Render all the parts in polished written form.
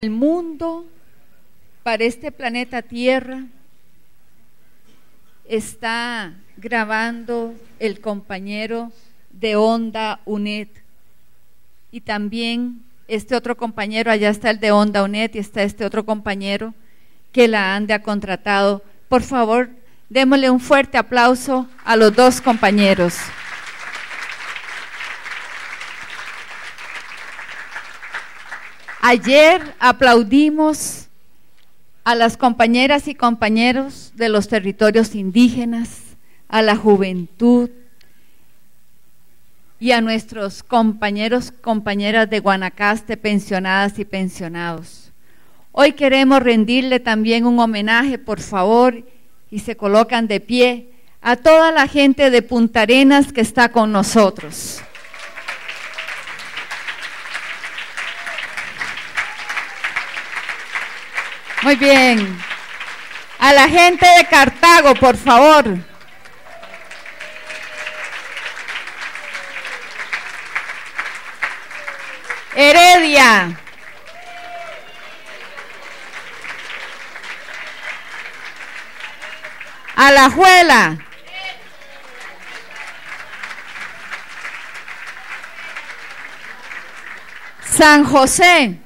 El mundo, para este planeta Tierra, está grabando el compañero de Onda UNED, y también este otro compañero, allá está el de Onda UNED y está este otro compañero que la ANDE ha contratado. Por favor, démosle un fuerte aplauso a los dos compañeros. Ayer aplaudimos a las compañeras y compañeros de los territorios indígenas, a la juventud y a nuestros compañeros, compañeras de Guanacaste, pensionadas y pensionados. Hoy queremos rendirle también un homenaje, por favor, y se colocan de pie, a toda la gente de Punta Arenas que está con nosotros. Muy bien. A la gente de Cartago, por favor. Heredia. Alajuela. San José.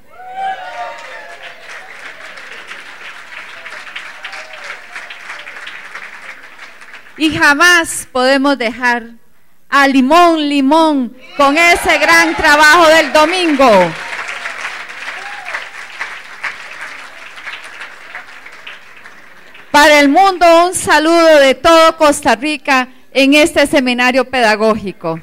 Y jamás podemos dejar a Limón con ese gran trabajo del domingo. Para el mundo, un saludo de todo Costa Rica en este seminario pedagógico.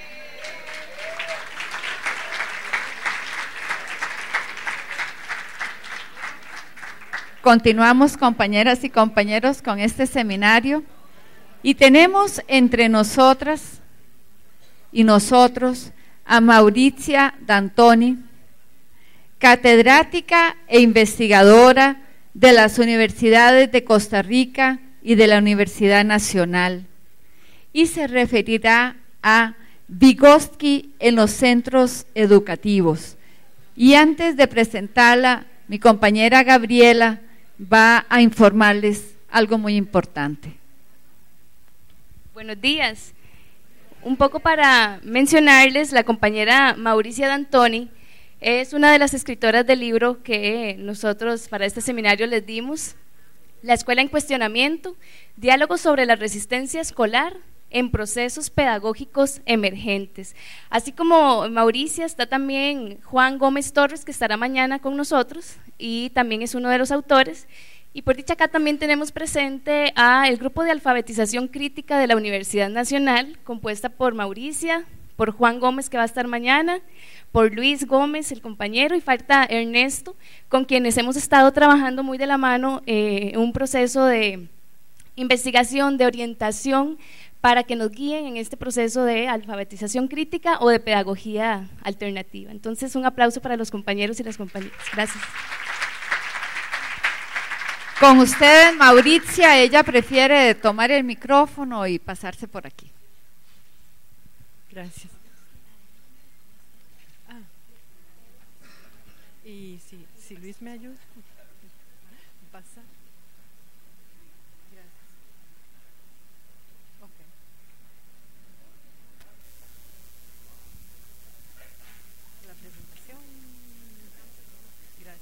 Continuamos, compañeras y compañeros, con este seminario. Y tenemos entre nosotras y nosotros a Mauricia D'Antoni, catedrática e investigadora de las universidades de Costa Rica y de la Universidad Nacional, y se referirá a Vygotsky en los centros educativos. Y antes de presentarla, mi compañera Gabriela va a informarles algo muy importante. Buenos días. Un poco para mencionarles, la compañera Mauricia D'Antoni es una de las escritoras del libro que nosotros para este seminario les dimos, La Escuela en Cuestionamiento, diálogo sobre la resistencia escolar en procesos pedagógicos emergentes. Así como Mauricia, está también Juan Gómez Torres, que estará mañana con nosotros y también es uno de los autores. Y por dicha acá también tenemos presente al grupo de alfabetización crítica de la Universidad Nacional, compuesta por Mauricia, por Juan Gómez, que va a estar mañana, por Luis Gómez, el compañero, y falta Ernesto, con quienes hemos estado trabajando muy de la mano en un proceso de investigación, de orientación, para que nos guíen en este proceso de alfabetización crítica o de pedagogía alternativa. Entonces, un aplauso para los compañeros y las compañeras. Gracias. Con ustedes, Mauricia, ella prefiere tomar el micrófono y pasarse por aquí. Gracias. Y si Luis me ayuda, pasa. Gracias. Okay. La presentación. Gracias.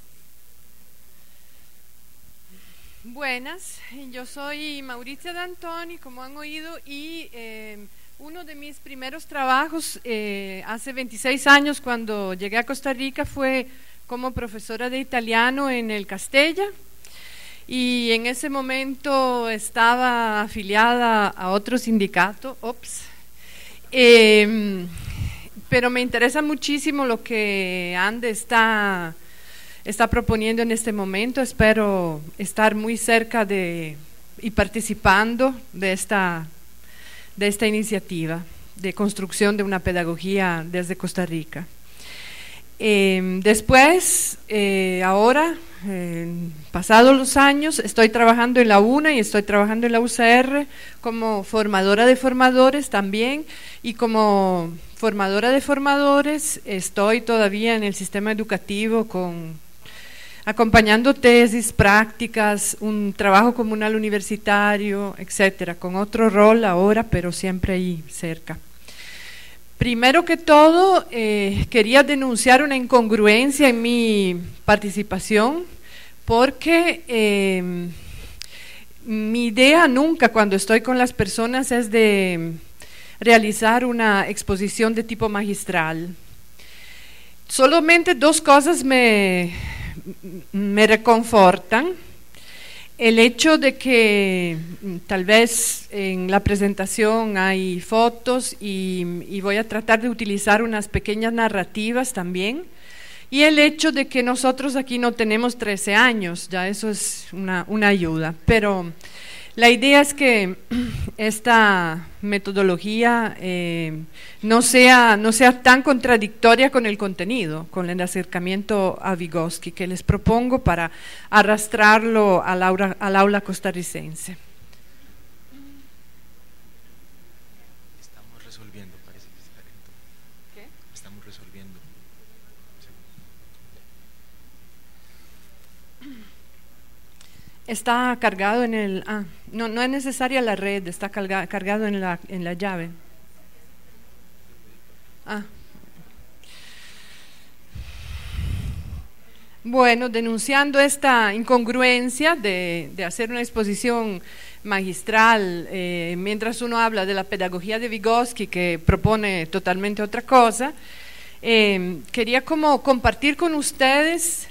Buenas, yo soy Mauricia D'Antoni, como han oído, y uno de mis primeros trabajos hace 26 años, cuando llegué a Costa Rica, fue como profesora de italiano en el Castella, y en ese momento estaba afiliada a otro sindicato, pero me interesa muchísimo lo que ANDE está proponiendo en este momento. Espero estar muy cerca y participando de esta iniciativa de construcción de una pedagogía desde Costa Rica. Después, ahora, pasados los años, estoy trabajando en la UNA y estoy trabajando en la UCR como formadora de formadores también, y como formadora de formadores estoy todavía en el sistema educativo acompañando tesis, prácticas, un trabajo comunal universitario, etcétera, con otro rol ahora, pero siempre ahí cerca. Primero que todo, quería denunciar una incongruencia en mi participación, porque mi idea nunca cuando estoy con las personas es de realizar una exposición de tipo magistral. Solamente dos cosas me reconfortan. El hecho de que tal vez en la presentación hay fotos y voy a tratar de utilizar unas pequeñas narrativas también. Y el hecho de que nosotros aquí no tenemos 13 años, ya eso es una ayuda. Pero la idea es que esta metodología no sea tan contradictoria con el contenido, con el acercamiento a Vygotsky, que les propongo para arrastrarlo al aula costarricense. Estamos resolviendo, parece que está lento. ¿Qué? Estamos resolviendo. Está cargado en el... no es necesaria la red, está cargado en la llave. Bueno, denunciando esta incongruencia de hacer una exposición magistral mientras uno habla de la pedagogía de Vygotsky, que propone totalmente otra cosa, quería como compartir con ustedes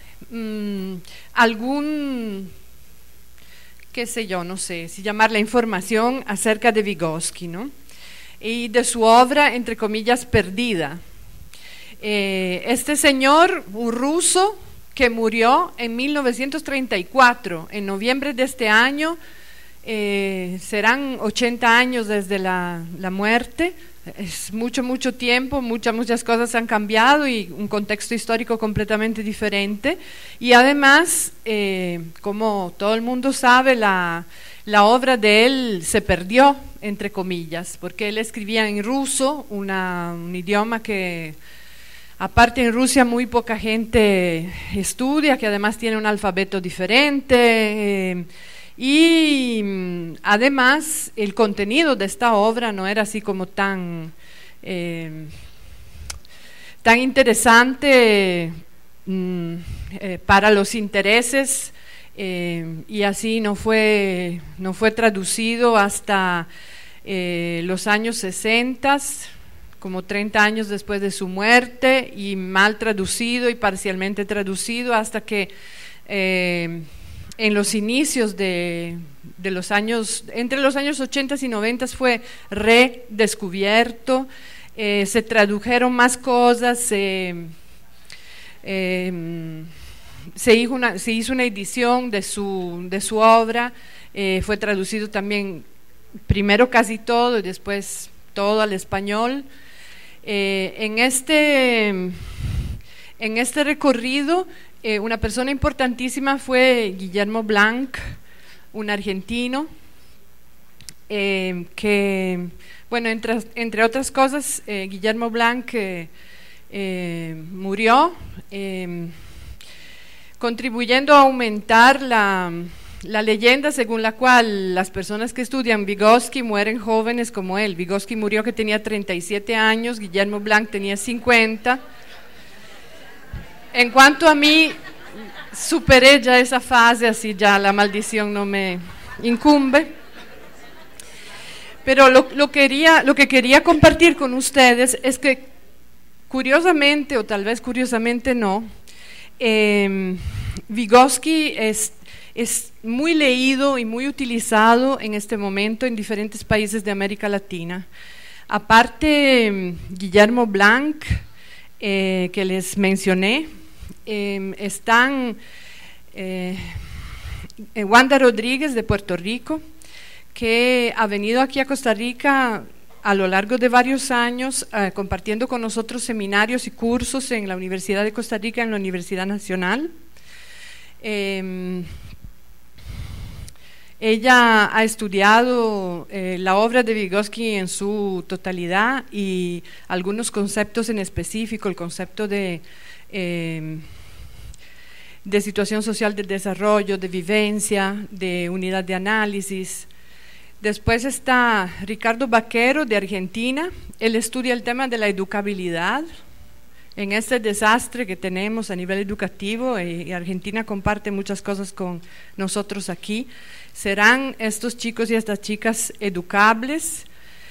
algún, qué sé yo, no sé si llamarla información acerca de Vygotsky, ¿no? Y de su obra, entre comillas, perdida. Este señor, un ruso, que murió en 1934, en noviembre de este año, serán 80 años desde la muerte. Es mucho tiempo, muchas cosas han cambiado y un contexto histórico completamente diferente. Y además, como todo el mundo sabe, la obra de él se perdió, entre comillas, porque él escribía en ruso, un idioma que aparte en Rusia muy poca gente estudia, que además tiene un alfabeto diferente. Y además el contenido de esta obra no era así como tan interesante para los intereses, y así no fue traducido hasta los años 60, como 30 años después de su muerte, y mal traducido y parcialmente traducido hasta que en los inicios de los años, entre los años 80 y 90 fue redescubierto, se tradujeron más cosas, se hizo una edición de su obra, fue traducido también primero casi todo y después todo al español. En este recorrido, una persona importantísima fue Guillermo Blanc, un argentino, que, bueno, entre otras cosas, Guillermo Blanc murió, contribuyendo a aumentar la leyenda según la cual las personas que estudian Vygotsky mueren jóvenes como él. Vygotsky murió que tenía 37 años, Guillermo Blanc tenía 50. En cuanto a mí, superé ya esa fase, así ya la maldición no me incumbe. Pero lo que quería compartir con ustedes es que, curiosamente, o tal vez curiosamente no, Vygotsky es muy leído y muy utilizado en este momento en diferentes países de América Latina. Aparte, Guillermo Blanc, que les mencioné, están Wanda Rodríguez de Puerto Rico, que ha venido aquí a Costa Rica a lo largo de varios años, compartiendo con nosotros seminarios y cursos en la Universidad de Costa Rica, en la Universidad Nacional. Ella ha estudiado la obra de Vygotsky en su totalidad y algunos conceptos en específico, el concepto de de situación social del desarrollo, de vivencia, de unidad de análisis. Después está Ricardo Vaquero, de Argentina. Él estudia el tema de la educabilidad en este desastre que tenemos a nivel educativo, y Argentina comparte muchas cosas con nosotros aquí. ¿Serán estos chicos y estas chicas educables?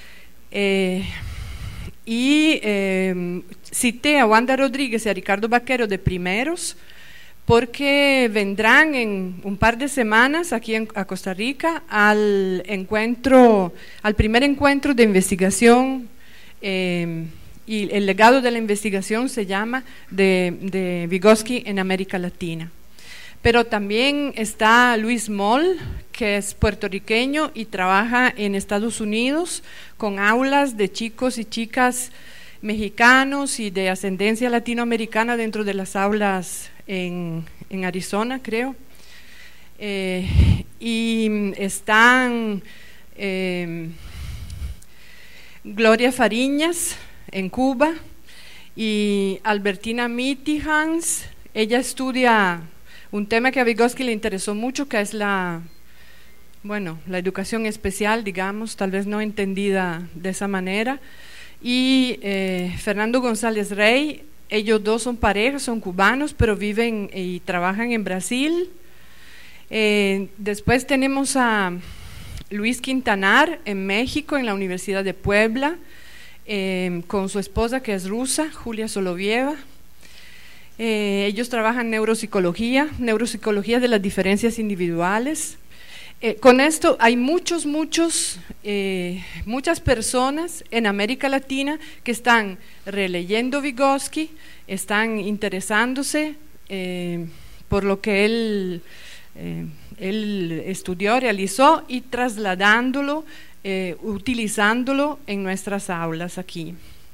Cité a Wanda Rodríguez y a Ricardo Vaquero de primeros, porque vendrán en un par de semanas aquí a Costa Rica al primer encuentro de investigación, y el legado de la investigación se llama de Vygotsky en América Latina. Pero también está Luis Moll, que es puertorriqueño y trabaja en Estados Unidos con aulas de chicos y chicas mexicanos y de ascendencia latinoamericana dentro de las aulas en Arizona, creo. Y están Gloria Fariñas en Cuba y Albertina Mitihans. Ella estudia un tema que a Vygotsky le interesó mucho, que es la educación especial, digamos, tal vez no entendida de esa manera. Y Fernando González Rey, ellos dos son parejas, son cubanos, pero viven y trabajan en Brasil. Después tenemos a Luis Quintanar en México, en la Universidad de Puebla, con su esposa, que es rusa, Julia Solovieva. Ellos trabajan neuropsicología de las diferencias individuales. Con esto hay muchas personas en América Latina que están releyendo Vygotsky, están interesándose por lo que él estudió, realizó, y trasladándolo, utilizándolo en nuestras aulas aquí.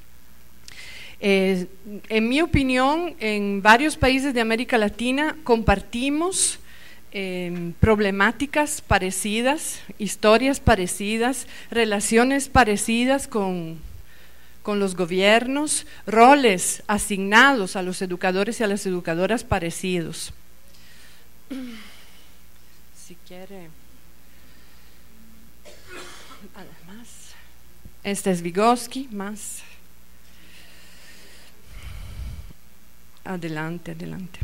En mi opinión, en varios países de América Latina compartimos problemáticas parecidas, historias parecidas, relaciones parecidas con los gobiernos, roles asignados a los educadores y a las educadoras parecidos. Si quiere, además, este es Vygotsky, más adelante.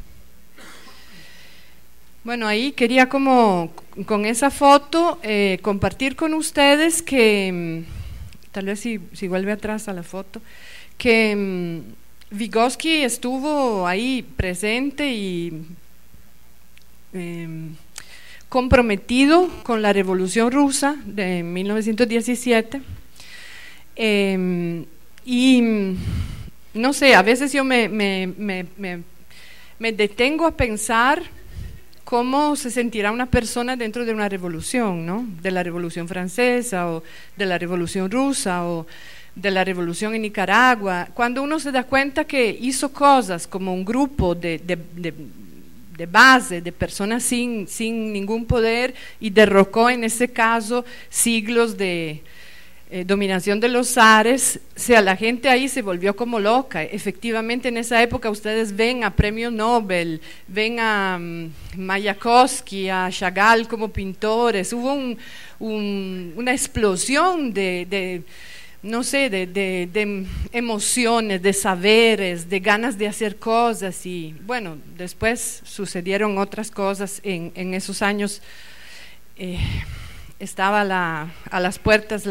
Bueno, ahí quería como con esa foto compartir con ustedes que, tal vez si vuelve atrás a la foto, que Vygotsky estuvo ahí presente y comprometido con la Revolución Rusa de 1917, y no sé, a veces yo me detengo a pensar cómo se sentirá una persona dentro de una revolución, ¿no? De la Revolución Francesa, o de la Revolución Rusa, o de la Revolución en Nicaragua, cuando uno se da cuenta que hizo cosas como un grupo de base, de personas sin ningún poder, y derrocó en ese caso siglos de dominación de los zares. O sea, la gente ahí se volvió como loca. Efectivamente, en esa época ustedes ven a Premio Nobel, ven a Mayakovsky, a Chagall como pintores. Hubo una explosión de emociones, de saberes, de ganas de hacer cosas, y bueno, después sucedieron otras cosas en esos años. Estaba a las puertas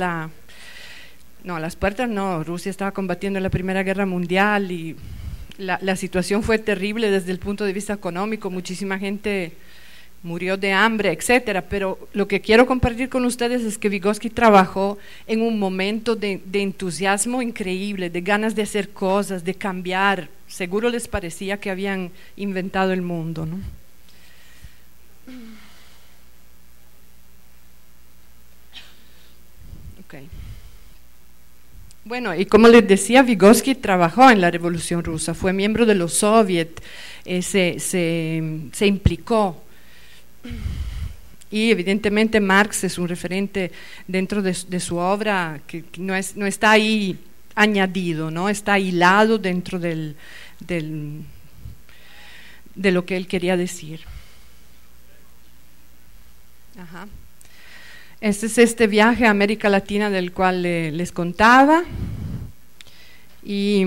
Rusia estaba combatiendo la Primera Guerra Mundial, y la situación fue terrible desde el punto de vista económico, muchísima gente murió de hambre, etcétera. Pero lo que quiero compartir con ustedes es que Vygotsky trabajó en un momento de entusiasmo increíble, de ganas de hacer cosas, de cambiar. Seguro les parecía que habían inventado el mundo, ¿no? Okay. Bueno, y como les decía, Vygotsky trabajó en la Revolución Rusa, fue miembro de los soviets, se implicó. Y evidentemente Marx es un referente dentro de su obra que no está ahí añadido, ¿no? Está hilado dentro de lo que él quería decir. Ajá. Este es este viaje a América Latina del cual les contaba. Y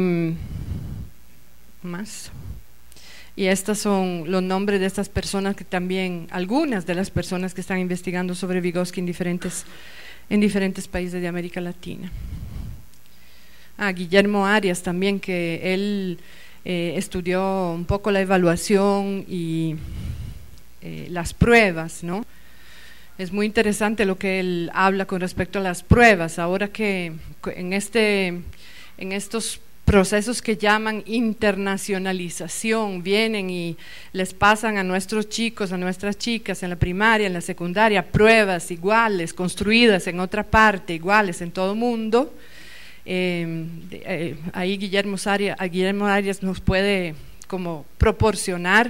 más. Y estos son los nombres de estas personas que también, algunas de las personas que están investigando sobre Vygotsky en diferentes países de América Latina. Guillermo Arias también, que él estudió un poco la evaluación y las pruebas, ¿no? Es muy interesante lo que él habla con respecto a las pruebas, ahora que en estos procesos que llaman internacionalización, vienen y les pasan a nuestros chicos, a nuestras chicas en la primaria, en la secundaria, pruebas iguales, construidas en otra parte, iguales en todo el mundo. Ahí Guillermo Arias nos puede como proporcionar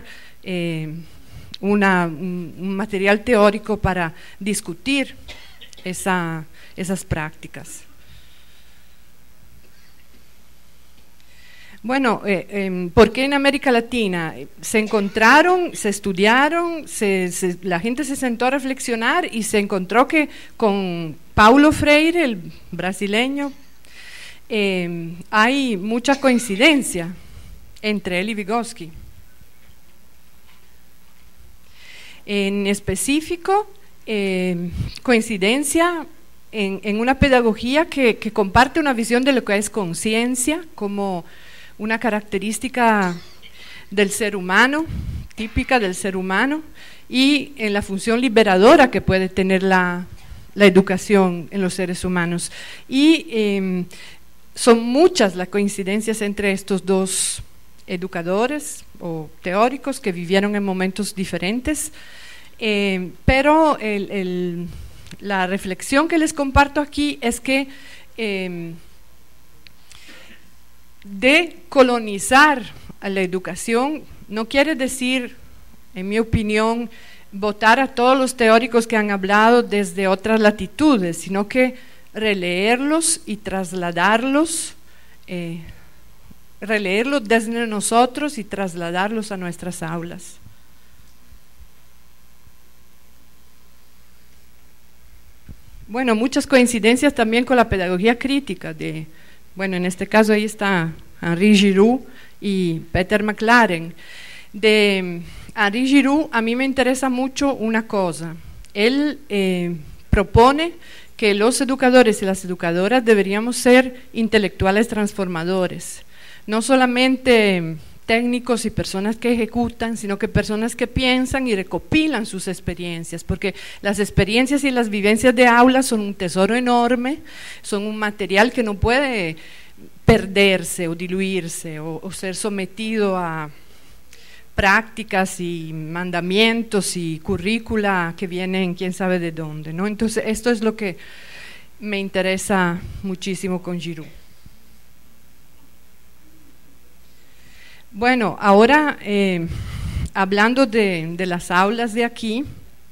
un material teórico para discutir esas prácticas. Bueno, ¿por qué en América Latina? Se encontraron, se estudiaron, la gente se sentó a reflexionar y se encontró que con Paulo Freire, el brasileño, hay mucha coincidencia entre él y Vygotsky. En específico, coincidencia en una pedagogía que comparte una visión de lo que es conciencia como una característica del ser humano, típica del ser humano, y en la función liberadora que puede tener la educación en los seres humanos. Y son muchas las coincidencias entre estos dos educadores o teóricos que vivieron en momentos diferentes, pero la reflexión que les comparto aquí es que decolonizar a la educación no quiere decir, en mi opinión, votar a todos los teóricos que han hablado desde otras latitudes, sino que releerlos y trasladarlos, releerlos desde nosotros y trasladarlos a nuestras aulas. Bueno, muchas coincidencias también con la pedagogía crítica bueno, en este caso ahí está Henri Giroux y Peter McLaren. De Henri Giroux a mí me interesa mucho una cosa. Él propone que los educadores y las educadoras deberíamos ser intelectuales transformadores, no solamente técnicos y personas que ejecutan, sino que personas que piensan y recopilan sus experiencias, porque las experiencias y las vivencias de aula son un tesoro enorme, son un material que no puede perderse o diluirse o ser sometido a prácticas y mandamientos y currícula que vienen quién sabe de dónde, ¿no? Entonces esto es lo que me interesa muchísimo con Giroux. Bueno, ahora hablando de las aulas de aquí,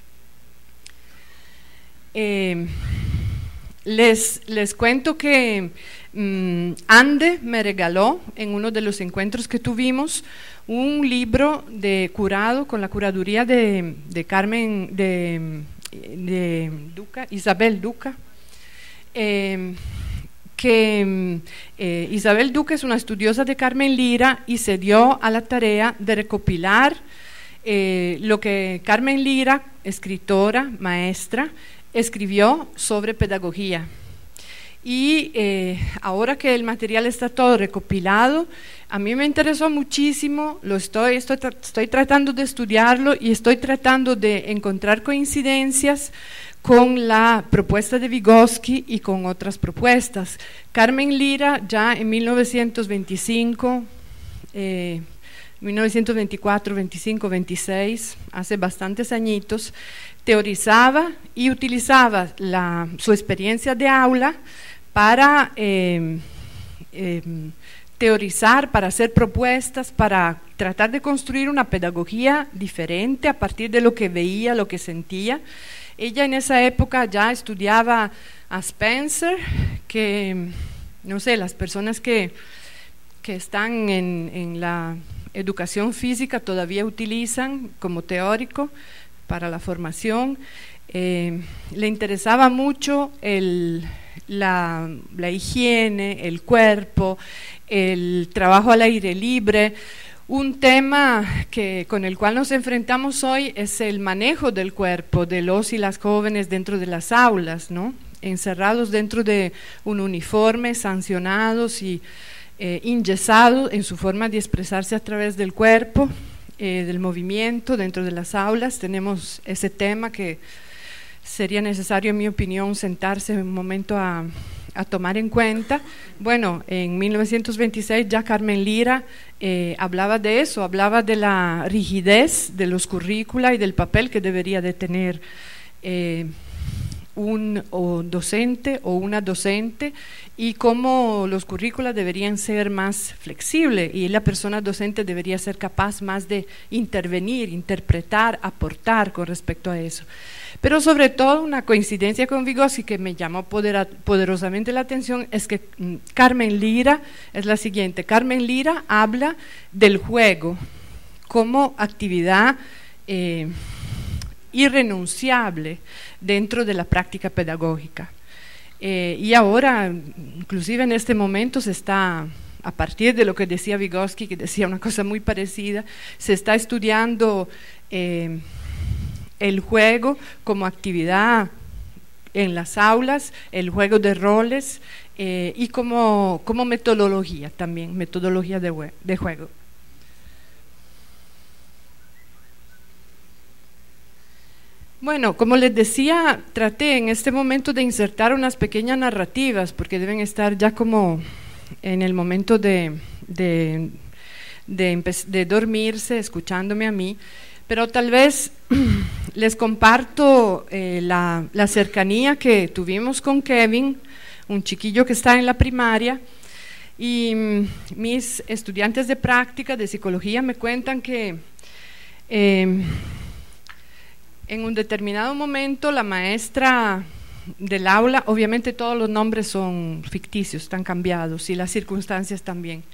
les cuento que Ande me regaló en uno de los encuentros que tuvimos un libro de curado con la curaduría de Carmen de Duca, Isabel Duca, Isabel Duque es una estudiosa de Carmen Lira y se dio a la tarea de recopilar lo que Carmen Lira, escritora, maestra, escribió sobre pedagogía. Y ahora que el material está todo recopilado, a mí me interesó muchísimo, estoy tratando de estudiarlo y estoy tratando de encontrar coincidencias con la propuesta de Vygotsky y con otras propuestas. Carmen Lira ya en 1925, 1924, 25, 26, hace bastantes añitos, teorizaba y utilizaba su experiencia de aula para teorizar, para hacer propuestas, para tratar de construir una pedagogía diferente a partir de lo que veía, lo que sentía. Ella en esa época ya estudiaba a Spencer, que no sé, las personas que están en educación física todavía utilizan como teórico para la formación. Le interesaba mucho la higiene, el cuerpo, el trabajo al aire libre. Un tema con el cual nos enfrentamos hoy es el manejo del cuerpo de los y las jóvenes dentro de las aulas, ¿no? Encerrados dentro de un uniforme, sancionados y enyesados en su forma de expresarse a través del cuerpo, del movimiento dentro de las aulas. Tenemos ese tema que sería necesario, en mi opinión, sentarse un momento a tomar en cuenta. Bueno, en 1926 ya Carmen Lira hablaba de eso, hablaba de la rigidez de los currícula y del papel que debería de tener un docente o una docente, y cómo los currículos deberían ser más flexibles y la persona docente debería ser capaz más de intervenir, interpretar, aportar con respecto a eso. Pero sobre todo una coincidencia con Vygotsky que me llamó poderosamente la atención es que Carmen Lira es la siguiente. Carmen Lira habla del juego como actividad irrenunciable dentro de la práctica pedagógica. Y ahora, inclusive en este momento, se está, a partir de lo que decía Vygotsky, que decía una cosa muy parecida, se está estudiando el juego como actividad en las aulas, el juego de roles y como metodología también, metodología de juego. Bueno, como les decía, traté en este momento de insertar unas pequeñas narrativas, porque deben estar ya como en el momento de dormirse, escuchándome a mí, pero tal vez les comparto la cercanía que tuvimos con Kevin, un chiquillo que está en la primaria, y mis estudiantes de práctica de psicología me cuentan que en un determinado momento la maestra del aula, obviamente todos los nombres son ficticios, están cambiados, y las circunstancias también.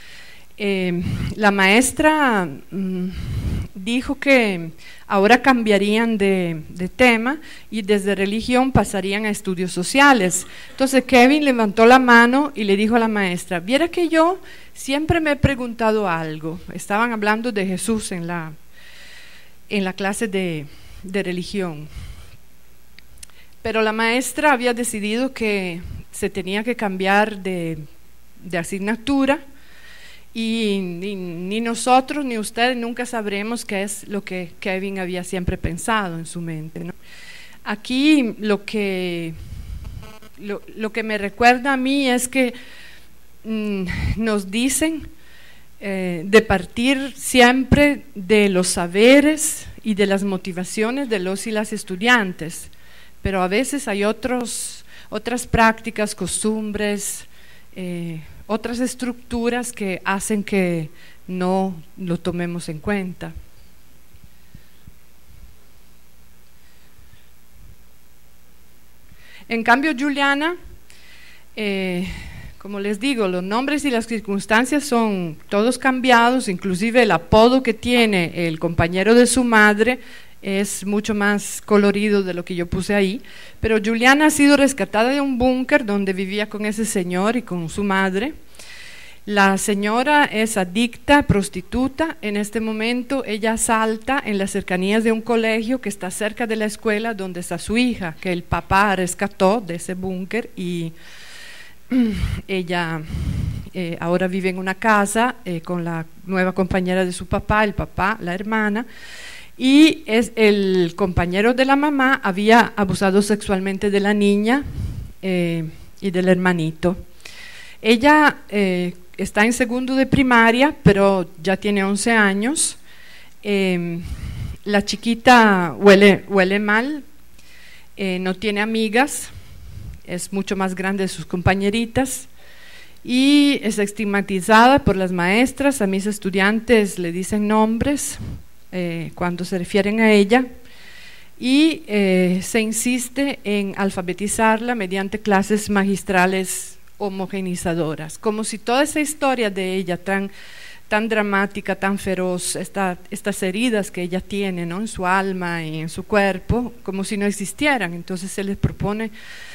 La maestra dijo que ahora cambiarían de tema y desde religión pasarían a estudios sociales. Entonces Kevin levantó la mano y le dijo a la maestra: viera que yo siempre me he preguntado algo. Estaban hablando de Jesús en la clase de religión, pero la maestra había decidido que se tenía que cambiar de asignatura, y ni nosotros ni ustedes nunca sabremos qué es lo que Kevin había siempre pensado en su mente, ¿no? Aquí lo que me recuerda a mí es que nos dicen de partir siempre de los saberes y de las motivaciones de los y las estudiantes, pero a veces hay otras prácticas, costumbres, otras estructuras que hacen que no lo tomemos en cuenta. En cambio, Juliana, como les digo, los nombres y las circunstancias son todos cambiados, inclusive el apodo que tiene el compañero de su madre es mucho más colorido de lo que yo puse ahí, pero Juliana ha sido rescatada de un búnker donde vivía con ese señor y con su madre. La señora es adicta, prostituta. En este momento ella asalta en las cercanías de un colegio que está cerca de la escuela donde está su hija, que el papá rescató de ese búnker, y ella ahora vive en una casa con la nueva compañera de su papá, el papá, la hermana, y el compañero de la mamá había abusado sexualmente de la niña y del hermanito. Ella está en segundo de primaria, pero ya tiene 11 años. La chiquita huele mal, no tiene amigas, es mucho más grande de sus compañeritas y es estigmatizada por las maestras. A mis estudiantes le dicen nombres cuando se refieren a ella, y se insiste en alfabetizarla mediante clases magistrales homogenizadoras, como si toda esa historia de ella tan tan dramática, tan feroz, estas heridas que ella tiene, ¿no?, en su alma y en su cuerpo, como si no existieran. Entonces se les propone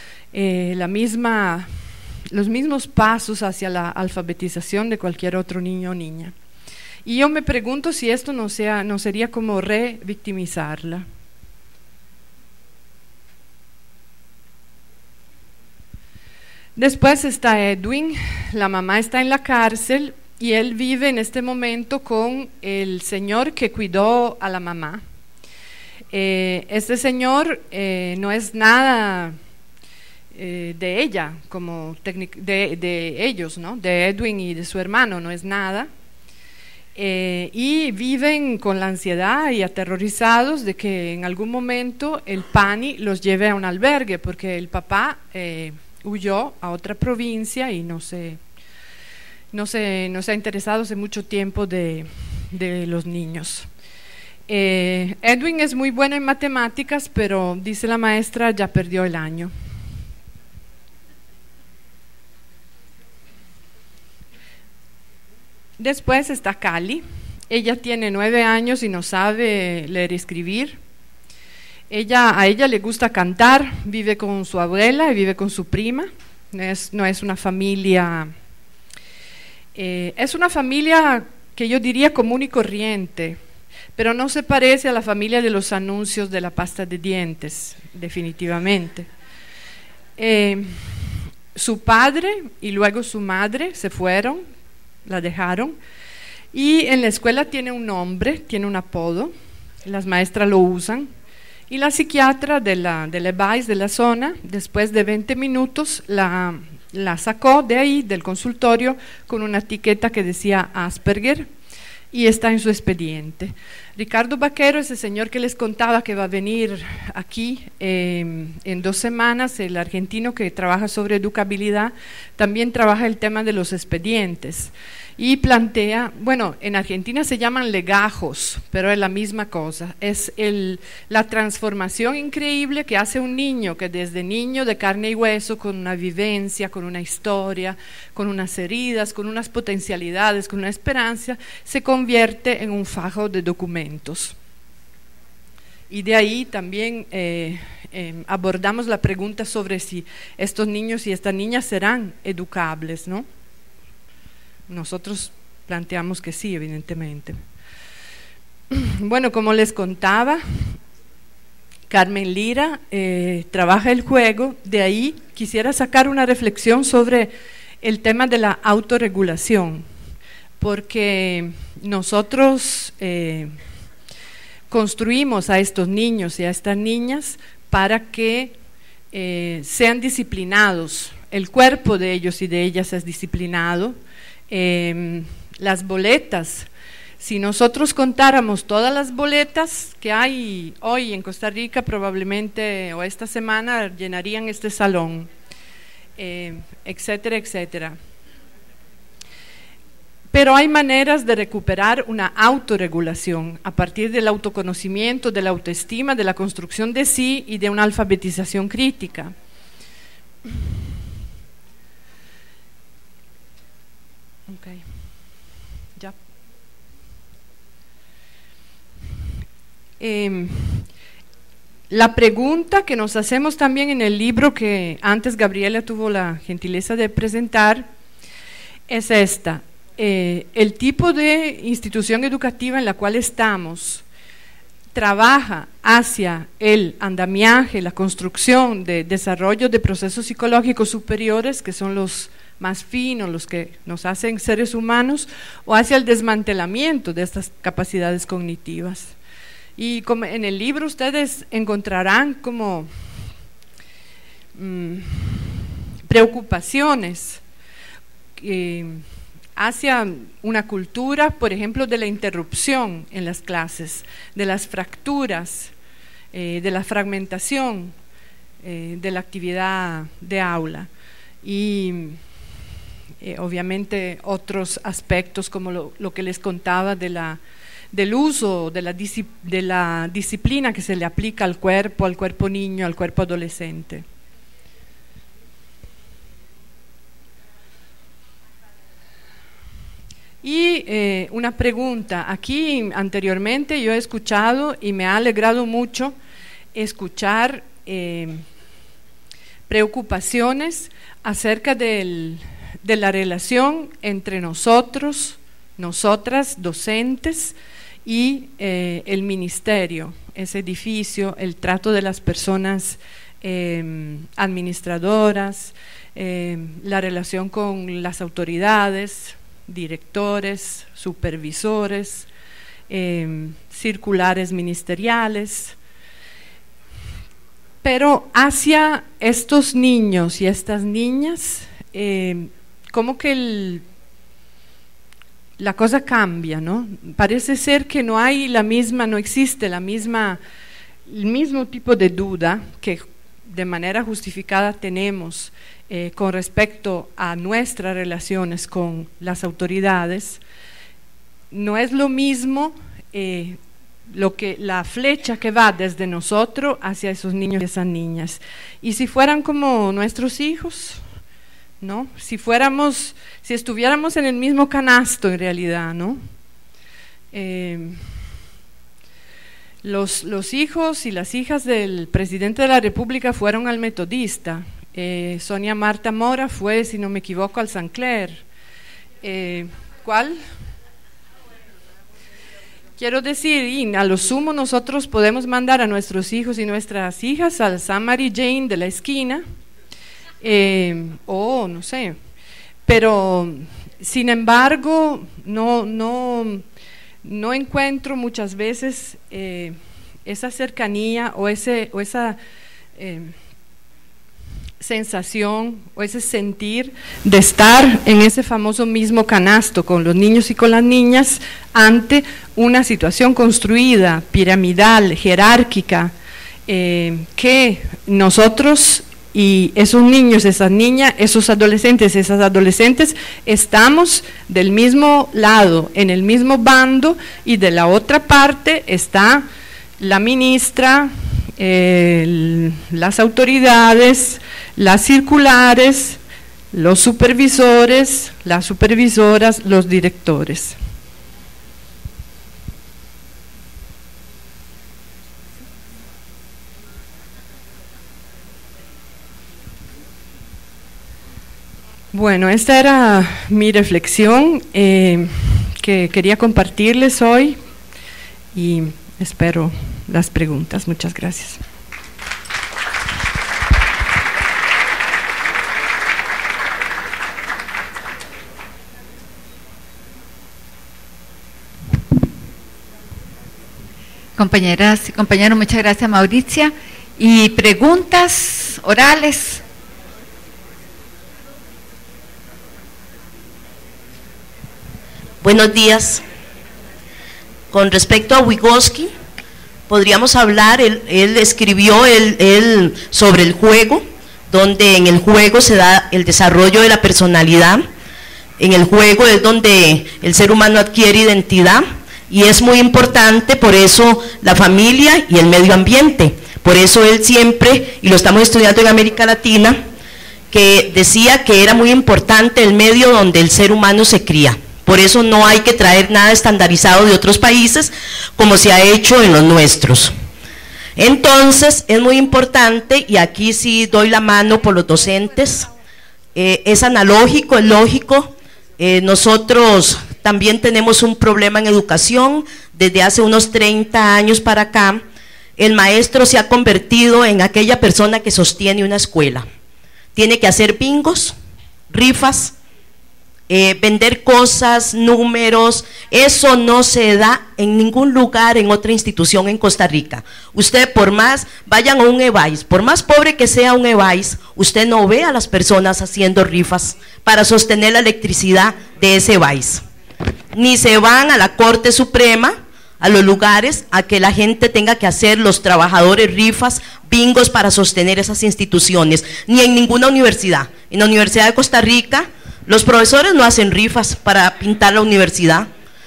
los mismos pasos hacia la alfabetización de cualquier otro niño o niña. Y yo me pregunto si esto no sería como revictimizarla. Después está Edwin, la mamá está en la cárcel y él vive en este momento con el señor que cuidó a la mamá. Este señor no es nada de ella, como de ellos, ¿no?, de Edwin y de su hermano, no es nada. Y viven con la ansiedad y aterrorizados de que en algún momento el PANI los lleve a un albergue, porque el papá huyó a otra provincia y no se ha interesado hace mucho tiempo de los niños. Edwin es muy bueno en matemáticas, pero dice la maestra ya perdió el año. Después está Cali. Ella tiene 9 años y no sabe leer y escribir. A ella le gusta cantar, vive con su abuela y vive con su prima. No es una familia, es una familia que yo diría común y corriente, pero no se parece a la familia de los anuncios de la pasta de dientes, definitivamente. Su padre y luego su madre se fueron, la dejaron, y en la escuela tiene un nombre, tiene un apodo, las maestras lo usan, y la psiquiatra de la EBAIS de la zona, después de 20 minutos, la sacó de ahí, del consultorio, con una etiqueta que decía Asperger, y está en su expediente. Ricardo Vaquero, ese señor que les contaba que va a venir aquí en 2 semanas, el argentino que trabaja sobre educabilidad, también trabaja el tema de los expedientes y plantea, bueno, en Argentina se llaman legajos, pero es la misma cosa, es la transformación increíble que hace un niño que desde niño de carne y hueso, con una vivencia, con una historia, con unas heridas, con unas potencialidades, con una esperanza, se convierte en un fajo de documentos. Y de ahí también abordamos la pregunta sobre si estos niños y estas niñas serán educables, ¿no? Nosotros planteamos que sí, evidentemente. Bueno, como les contaba, Carmen Lira trabaja el juego. De ahí quisiera sacar una reflexión sobre el tema de la autorregulación, porque nosotros construimos a estos niños y a estas niñas para que sean disciplinados. El cuerpo de ellos y de ellas es disciplinado. Las boletas, si nosotros contáramos todas las boletas que hay hoy en Costa Rica, probablemente o esta semana llenarían este salón, etcétera, etcétera. Pero hay maneras de recuperar una autorregulación a partir del autoconocimiento, de la autoestima, de la construcción de sí y de una alfabetización crítica. Okay. Ya. La pregunta que nos hacemos también en el libro que antes Gabriela tuvo la gentileza de presentar es esta: el tipo de institución educativa en la cual estamos trabaja hacia el andamiaje, la construcción de desarrollo de procesos psicológicos superiores, que son los más finos, los que nos hacen seres humanos, o hacia el desmantelamiento de estas capacidades cognitivas. Y como en el libro ustedes encontrarán como preocupaciones hacia una cultura, por ejemplo, de la interrupción en las clases, de las fracturas, de la fragmentación de la actividad de aula, y obviamente otros aspectos como lo que les contaba del uso de la disciplina que se le aplica al cuerpo niño, al cuerpo adolescente. Y una pregunta, aquí anteriormente yo he escuchado y me ha alegrado mucho escuchar preocupaciones acerca de la relación entre nosotros, nosotras, docentes, y el ministerio, ese edificio, el trato de las personas administradoras, la relación con las autoridades, directores, supervisores, circulares ministeriales. Pero hacia estos niños y estas niñas, como que la cosa cambia, ¿no? Parece ser que no existe el mismo tipo de duda que de manera justificada tenemos con respecto a nuestras relaciones con las autoridades. No es lo mismo la flecha que va desde nosotros hacia esos niños y esas niñas. Y si fueran como nuestros hijos, ¿no? Si estuviéramos en el mismo canasto en realidad, ¿no? Los hijos y las hijas del presidente de la República fueron al Metodista. Sonia Marta Mora fue, si no me equivoco, al San Clair. ¿Cuál? Quiero decir, y a lo sumo nosotros podemos mandar a nuestros hijos y nuestras hijas al San Mary Jane de la esquina, o no sé, pero sin embargo no encuentro muchas veces esa cercanía o esa sensación o ese sentir de estar en ese famoso mismo canasto con los niños y con las niñas ante una situación construida, piramidal, jerárquica, que nosotros y esos niños, esas niñas, esos adolescentes, esas adolescentes estamos del mismo lado, en el mismo bando, y de la otra parte está la ministra, las autoridades, las circulares, los supervisores, las supervisoras, los directores. Bueno, esta era mi reflexión que quería compartirles hoy y espero las preguntas. Muchas gracias. Compañeras y compañeros, muchas gracias, Mauricia. ¿Y preguntas orales? Buenos días. Con respecto a Vygotsky, podríamos hablar, él escribió sobre el juego, donde en el juego se da el desarrollo de la personalidad. En el juego es donde el ser humano adquiere identidad, y es muy importante, por eso la familia y el medio ambiente. Por eso él siempre, y lo estamos estudiando en América Latina, que decía que era muy importante el medio donde el ser humano se cría. Por eso no hay que traer nada estandarizado de otros países como se ha hecho en los nuestros. Entonces es muy importante, y aquí sí doy la mano por los docentes, es analógico, es lógico. Nosotros también tenemos un problema en educación. Desde hace unos 30 años para acá, el maestro se ha convertido en aquella persona que sostiene una escuela. Tiene que hacer bingos, rifas, vender cosas, números. Eso no se da en ningún lugar, en otra institución en Costa Rica. Usted, por más, vayan a un EVAIS, por más pobre que sea un EVAIS, usted no ve a las personas haciendo rifas para sostener la electricidad de ese EVAIS. Ni se van a la Corte Suprema, a los lugares, a que la gente tenga que hacer, los trabajadores, rifas, bingos para sostener esas instituciones, ni en ninguna universidad. En la Universidad de Costa Rica, los profesores no hacen rifas para pintar la universidad.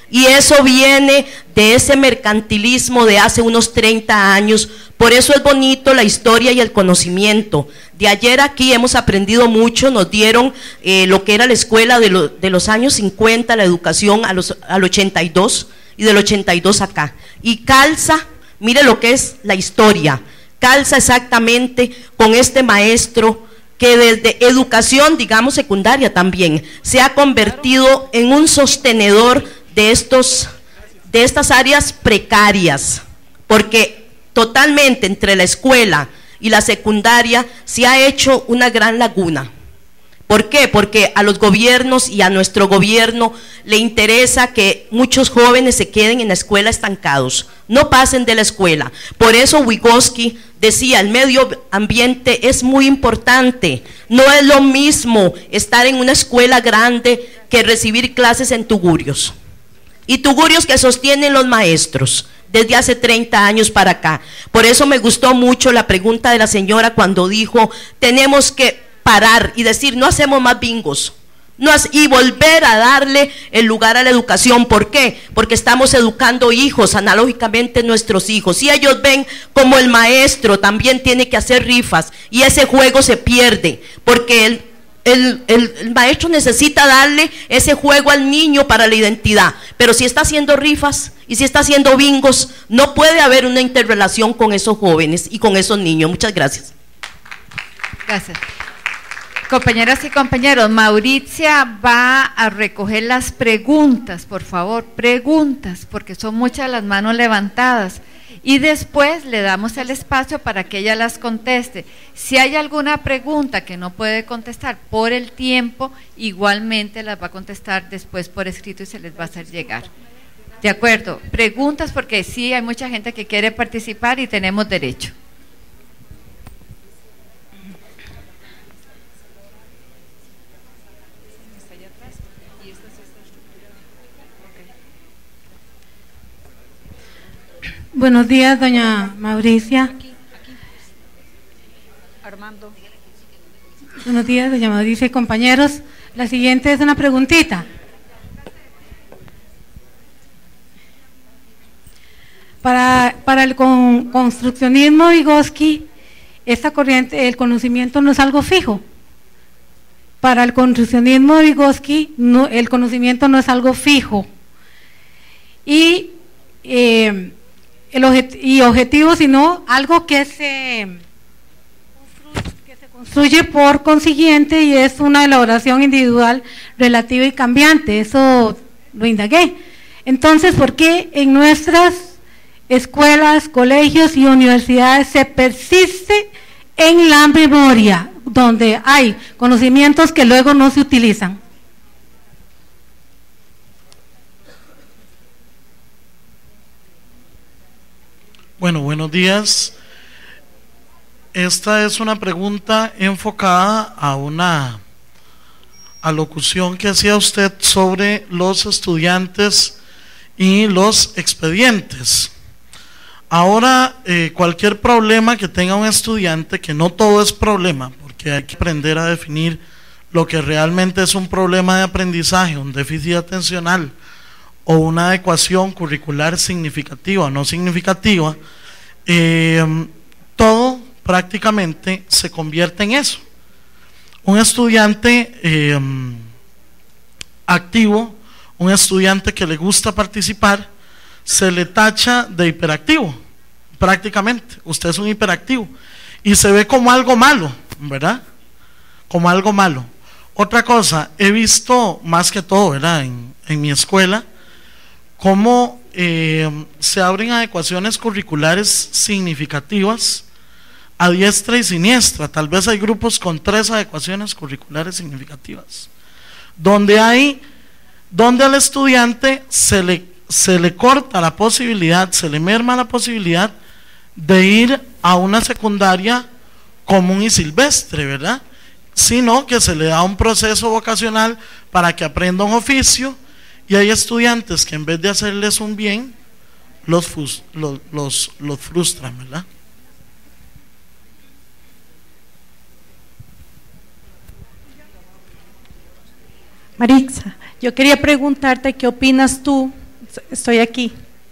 Y eso viene de ese mercantilismo de hace unos 30 años. Por eso es bonito la historia y el conocimiento. De ayer aquí hemos aprendido mucho, nos dieron lo que era la escuela de los años 50, la educación al 82 y del 82 acá. Y calza, mire lo que es la historia, calza exactamente con este maestro que desde educación, digamos secundaria también, se ha convertido en un sostenedor de estas áreas precarias, porque totalmente entre la escuela y la secundaria se ha hecho una gran laguna. ¿Por qué? Porque a los gobiernos y a nuestro gobierno le interesa que muchos jóvenes se queden en la escuela estancados, no pasen de la escuela. Por eso Vygotsky decía, el medio ambiente es muy importante, no es lo mismo estar en una escuela grande que recibir clases en tugurios. Y tugurios que sostienen los maestros desde hace 30 años para acá. Por eso me gustó mucho la pregunta de la señora cuando dijo, tenemos que parar y decir, no hacemos más bingos, y volver a darle el lugar a la educación. ¿Por qué? Porque estamos educando hijos, analógicamente nuestros hijos. Si ellos ven como el maestro también tiene que hacer rifas y ese juego se pierde, porque el maestro necesita darle ese juego al niño para la identidad, pero si está haciendo rifas y si está haciendo bingos, no puede haber una interrelación con esos jóvenes y con esos niños. Muchas gracias. Gracias. Compañeras y compañeros, Mauricia va a recoger las preguntas, por favor, preguntas, porque son muchas las manos levantadas. Y después le damos el espacio para que ella las conteste. Si hay alguna pregunta que no puede contestar por el tiempo, igualmente las va a contestar después por escrito y se les va a hacer llegar. ¿De acuerdo? Preguntas, porque sí hay mucha gente que quiere participar y tenemos derecho. Buenos días, doña Mauricia. Armando. Buenos días, doña Mauricia y compañeros. La siguiente es una preguntita. Para el construccionismo Vygotsky, esta corriente, el conocimiento no es algo fijo. Para el construccionismo Vygotsky, el conocimiento no es algo fijo. Y objetivo, sino algo que se construye por consiguiente, y es una elaboración individual, relativa y cambiante. Eso lo indagué. Entonces, ¿por qué en nuestras escuelas, colegios y universidades se persiste en la memoria, donde hay conocimientos que luego no se utilizan? Bueno, buenos días. Esta es una pregunta enfocada a una alocución que hacía usted sobre los estudiantes y los expedientes. Ahora, cualquier problema que tenga un estudiante, que no todo es problema, porque hay que aprender a definir lo que realmente es un problema de aprendizaje, un déficit atencional o una adecuación curricular significativa o no significativa, todo prácticamente se convierte en eso. Un estudiante activo, un estudiante que le gusta participar, se le tacha de hiperactivo, prácticamente. Usted es un hiperactivo y se ve como algo malo, ¿verdad? Como algo malo. Otra cosa, he visto más que todo, ¿verdad?, en mi escuela, cómo se abren adecuaciones curriculares significativas a diestra y siniestra. Tal vez hay grupos con 3 adecuaciones curriculares significativas, donde al estudiante se le corta la posibilidad, se le merma la posibilidad de ir a una secundaria común y silvestre, ¿verdad?, sino que se le da un proceso vocacional para que aprenda un oficio. Y hay estudiantes que en vez de hacerles un bien, los frustran, ¿verdad? Maritza, yo quería preguntarte qué opinas tú Estoy aquí.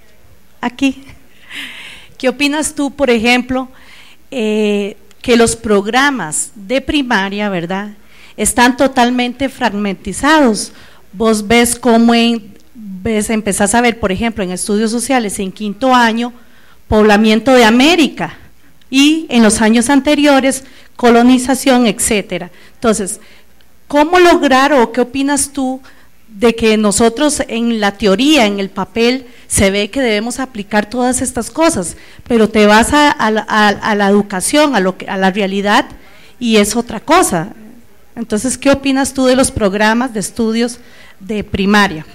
¿Qué opinas tú, por ejemplo, que los programas de primaria, ¿verdad?, están totalmente fragmentizados? Vos ves cómo empezás a ver, por ejemplo, en estudios sociales en 5º año, poblamiento de América, y en los años anteriores, colonización, etcétera. Entonces, ¿cómo lograr o qué opinas tú de que nosotros en la teoría, en el papel, se ve que debemos aplicar todas estas cosas, pero te vas a la educación, a la realidad, y es otra cosa? Entonces, ¿qué opinas tú de los programas de estudios de primaria?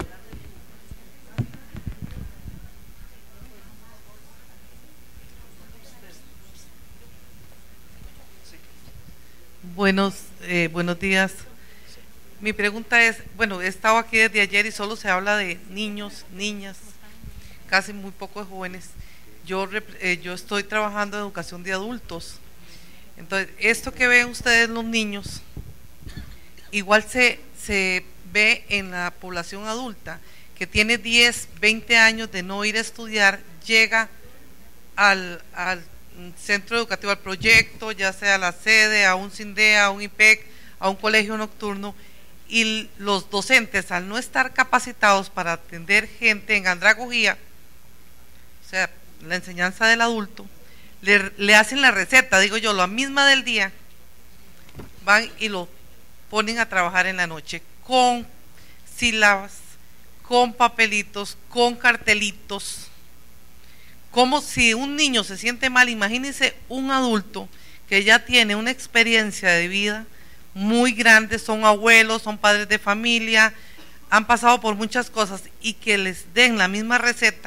Buenos días. Mi pregunta es, bueno, he estado aquí desde ayer y solo se habla de niños, niñas, casi muy poco de jóvenes. Yo estoy trabajando en educación de adultos. Entonces, esto que ven ustedes los niños, igual se ve en la población adulta, que tiene 10, 20 años de no ir a estudiar, llega al centro educativo, al proyecto, ya sea a la sede, a un CINDEA, a un IPEC, a un colegio nocturno, y los docentes, al no estar capacitados para atender gente en andragogía, o sea, la enseñanza del adulto, le hacen la receta, digo yo, la misma del día, van y lo ponen a trabajar en la noche, con sílabas, con papelitos, con cartelitos, como si un niño se siente mal. Imagínense un adulto que ya tiene una experiencia de vida muy grande, son abuelos, son padres de familia, han pasado por muchas cosas, y que les den la misma receta,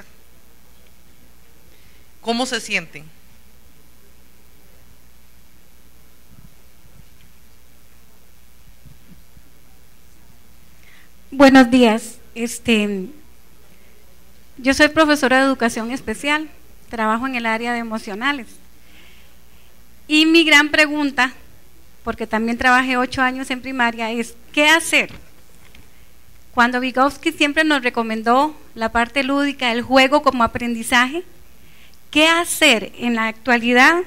¿cómo se sienten? Buenos días. Yo soy profesora de educación especial, trabajo en el área de emocionales. Y mi gran pregunta, porque también trabajé 8 años en primaria, es ¿qué hacer? Cuando Vygotsky siempre nos recomendó la parte lúdica, el juego como aprendizaje, ¿qué hacer en la actualidad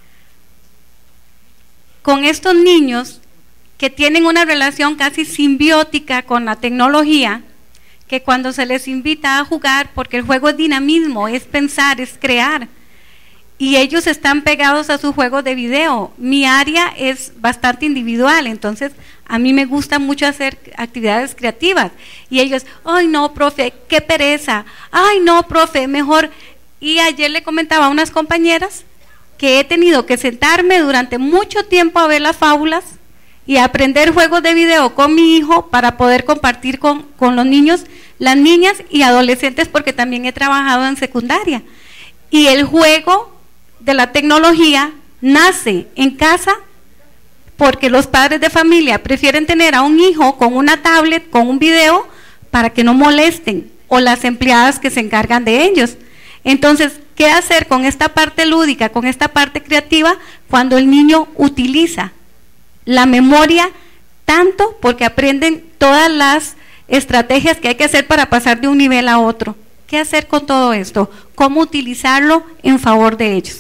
con estos niños que tienen una relación casi simbiótica con la tecnología, que cuando se les invita a jugar, porque el juego es dinamismo, es pensar, es crear, y ellos están pegados a sus juegos de video? Mi área es bastante individual, entonces a mí me gusta mucho hacer actividades creativas, y ellos, ay no, profe, qué pereza, ay no, profe, mejor. Y ayer le comentaba a unas compañeras que he tenido que sentarme durante mucho tiempo a ver las fábulas y aprender juegos de video con mi hijo para poder compartir con los niños, las niñas y adolescentes, porque también he trabajado en secundaria. Y el juego de la tecnología nace en casa porque los padres de familia prefieren tener a un hijo con una tablet, con un video, para que no molesten, o las empleadas que se encargan de ellos. Entonces, ¿qué hacer con esta parte lúdica, con esta parte creativa, cuando el niño utiliza la memoria tanto, porque aprenden todas las estrategias que hay que hacer para pasar de un nivel a otro? ¿Qué hacer con todo esto? ¿Cómo utilizarlo en favor de ellos?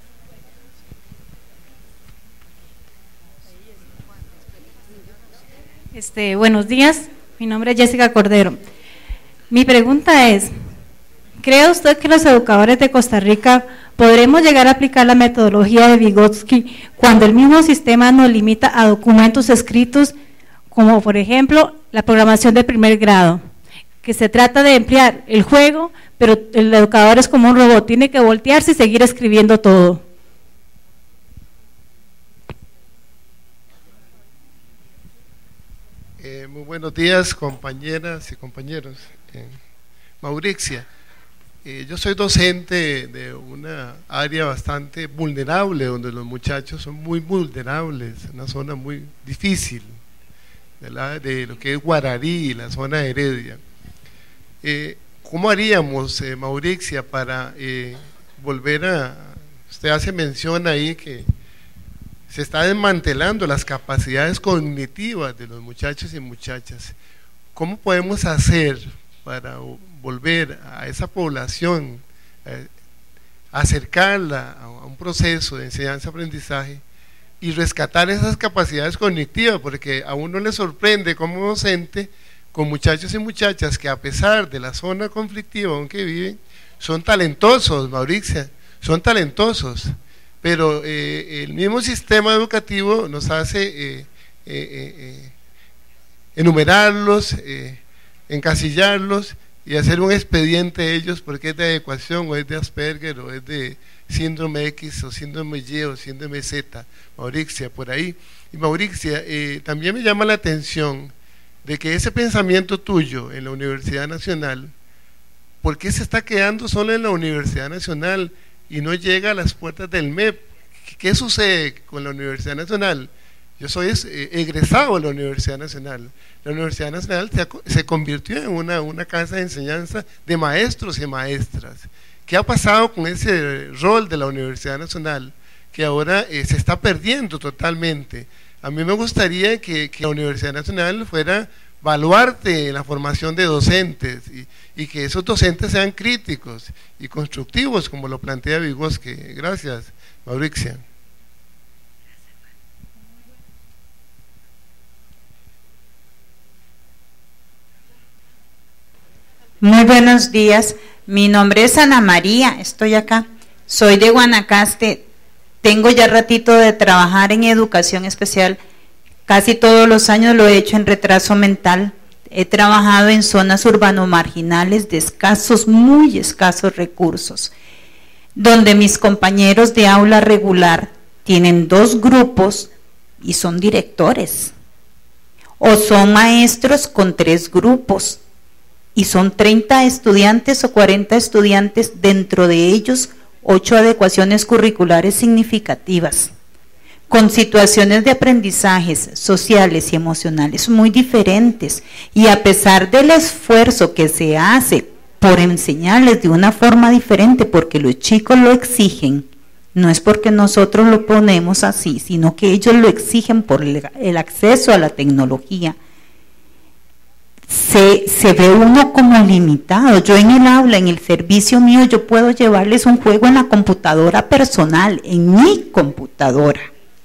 Buenos días, mi nombre es Jessica Cordero. Mi pregunta es, ¿cree usted que los educadores de Costa Rica podremos llegar a aplicar la metodología de Vygotsky cuando el mismo sistema nos limita a documentos escritos, como por ejemplo la programación de primer grado, que se trata de emplear el juego, pero el educador es como un robot, tiene que voltearse y seguir escribiendo todo? Muy buenos días, compañeras y compañeros. Mauricia, yo soy docente de una área bastante vulnerable, donde los muchachos son muy vulnerables, una zona muy difícil, de lo que es Guararí, la zona de Heredia. ¿Cómo haríamos, Mauricia, para volver a… Usted hace mención ahí que se está desmantelando las capacidades cognitivas de los muchachos y muchachas. ¿Cómo podemos hacer para volver a esa población, acercarla a un proceso de enseñanza-aprendizaje y rescatar esas capacidades cognitivas, porque a uno le sorprende como docente con muchachos y muchachas que a pesar de la zona conflictiva en que viven, son talentosos, Mauricia, son talentosos, pero el mismo sistema educativo nos hace enumerarlos, encasillarlos y hacer un expediente de ellos porque es de adecuación o es de Asperger o es de síndrome X o síndrome Y o síndrome Z, Mauricia, por ahí. Y Mauricia, también me llama la atención de que ese pensamiento tuyo en la Universidad Nacional, ¿por qué se está quedando solo en la Universidad Nacional y no llega a las puertas del MEP? ¿Qué sucede con la Universidad Nacional? Yo soy egresado de la Universidad Nacional. La Universidad Nacional se convirtió en una casa de enseñanza de maestros y maestras. ¿Qué ha pasado con ese rol de la Universidad Nacional que ahora se está perdiendo totalmente? A mí me gustaría que la Universidad Nacional fuera baluarte en la formación de docentes y que esos docentes sean críticos y constructivos, como lo plantea Vygotsky. Gracias, Mauricia. Muy buenos días, mi nombre es Ana María, estoy acá, soy de Guanacaste, tengo ya ratito de trabajar en educación especial, casi todos los años lo he hecho en retraso mental, he trabajado en zonas urbano-marginales de escasos, muy escasos recursos, donde mis compañeros de aula regular tienen 2 grupos y son directores, o son maestros con 3 grupos, y son 30 estudiantes o 40 estudiantes, dentro de ellos 8 adecuaciones curriculares significativas, con situaciones de aprendizajes sociales y emocionales muy diferentes, y a pesar del esfuerzo que se hace por enseñarles de una forma diferente, porque los chicos lo exigen, no es porque nosotros lo ponemos así, sino que ellos lo exigen por el acceso a la tecnología, se ve uno como limitado. Yo en el aula, en el servicio mío, yo puedo llevarles un juego en la computadora personal, en mi computadora,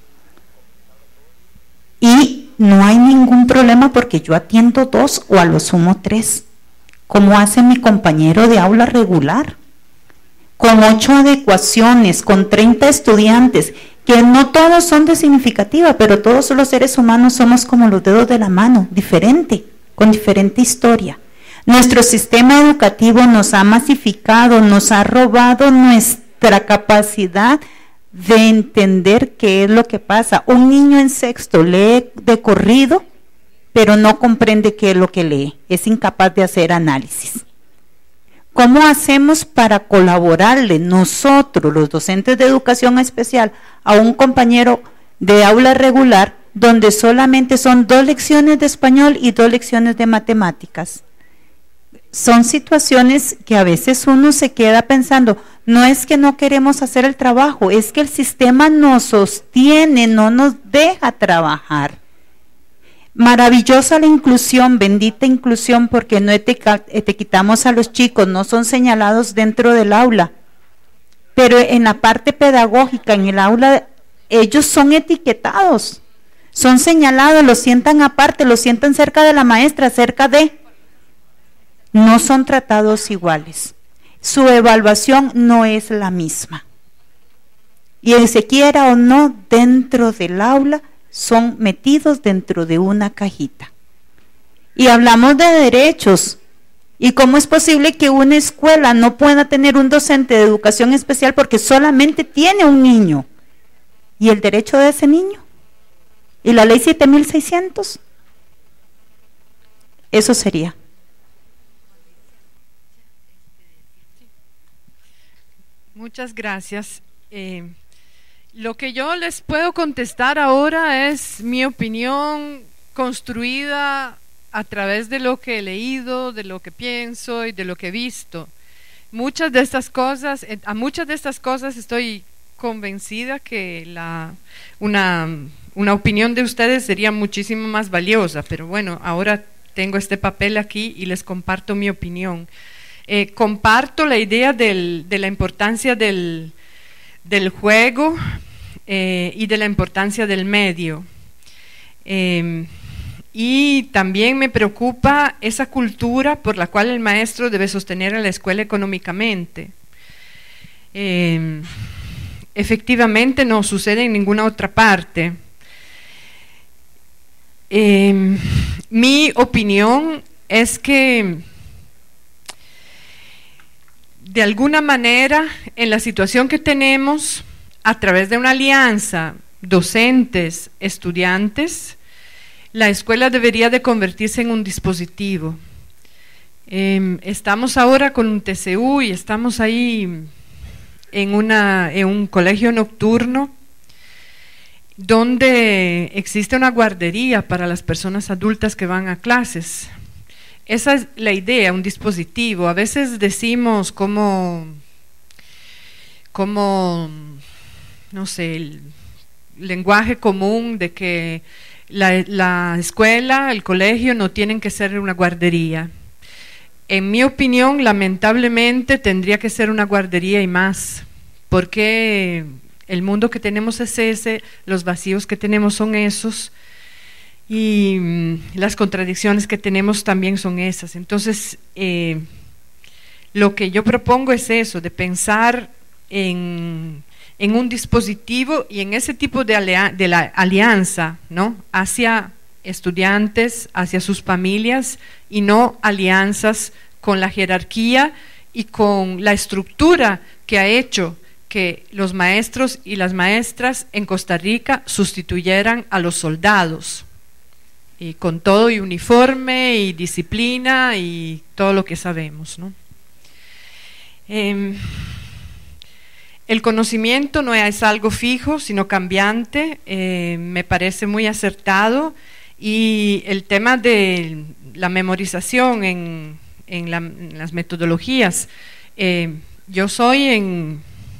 y no hay ningún problema porque yo atiendo 2 o a lo sumo 3, como hace mi compañero de aula regular, con 8 adecuaciones, con 30 estudiantes, que no todos son de significativa, pero todos los seres humanos somos como los dedos de la mano, diferente, con diferente historia. Nuestro sistema educativo nos ha masificado, nos ha robado nuestra capacidad de entender qué es lo que pasa. Un niño en sexto lee de corrido, pero no comprende qué es lo que lee, es incapaz de hacer análisis. ¿Cómo hacemos para colaborarle nosotros, los docentes de educación especial, a un compañero de aula regular donde solamente son 2 lecciones de español y 2 lecciones de matemáticas? Son situaciones que a veces uno se queda pensando, no es que no queremos hacer el trabajo, es que el sistema nos sostiene, no nos deja trabajar. Maravillosa la inclusión, bendita inclusión, porque no etiquetamos a los chicos, no son señalados dentro del aula, pero en la parte pedagógica, en el aula, ellos son etiquetados, son señalados, los sientan aparte, los sientan cerca de la maestra, cerca de... No son tratados iguales, su evaluación no es la misma, y se quiera o no, dentro del aula, son metidos dentro de una cajita. Y hablamos de derechos, y cómo es posible que una escuela no pueda tener un docente de educación especial porque solamente tiene un niño, y el derecho de ese niño, y la ley 7600, eso sería. Muchas gracias. Lo que yo les puedo contestar ahora es mi opinión construida a través de lo que he leído, de lo que pienso y de lo que he visto. A muchas de estas cosas estoy convencida que una opinión de ustedes sería muchísimo más valiosa, pero bueno, ahora tengo este papel aquí y les comparto mi opinión. Comparto la idea de la importancia del juego y de la importancia del medio. Y también me preocupa esa cultura por la cual el maestro debe sostener a la escuela económicamente. Efectivamente no sucede en ninguna otra parte. Mi opinión es que de alguna manera en la situación que tenemos, a través de una alianza docentes, estudiantes, la escuela debería de convertirse en un dispositivo. Estamos ahora con un TCU y estamos ahí en un colegio nocturno donde existe una guardería para las personas adultas que van a clases. Esa es la idea, un dispositivo. A veces decimos como no sé, el lenguaje común de que la escuela, el colegio no tienen que ser una guardería. En mi opinión, lamentablemente, tendría que ser una guardería y más, porque el mundo que tenemos es ese, los vacíos que tenemos son esos, y las contradicciones que tenemos también son esas. Entonces, lo que yo propongo es eso, de pensar en un dispositivo y en ese tipo de la alianza, ¿no?, hacia estudiantes, hacia sus familias, y no alianzas con la jerarquía y con la estructura que ha hecho que los maestros y las maestras en Costa Rica sustituyeran a los soldados, y con todo y uniforme y disciplina y todo lo que sabemos, ¿no? El conocimiento no es algo fijo, sino cambiante. Me parece muy acertado, y el tema de la memorización en las metodologías, yo soy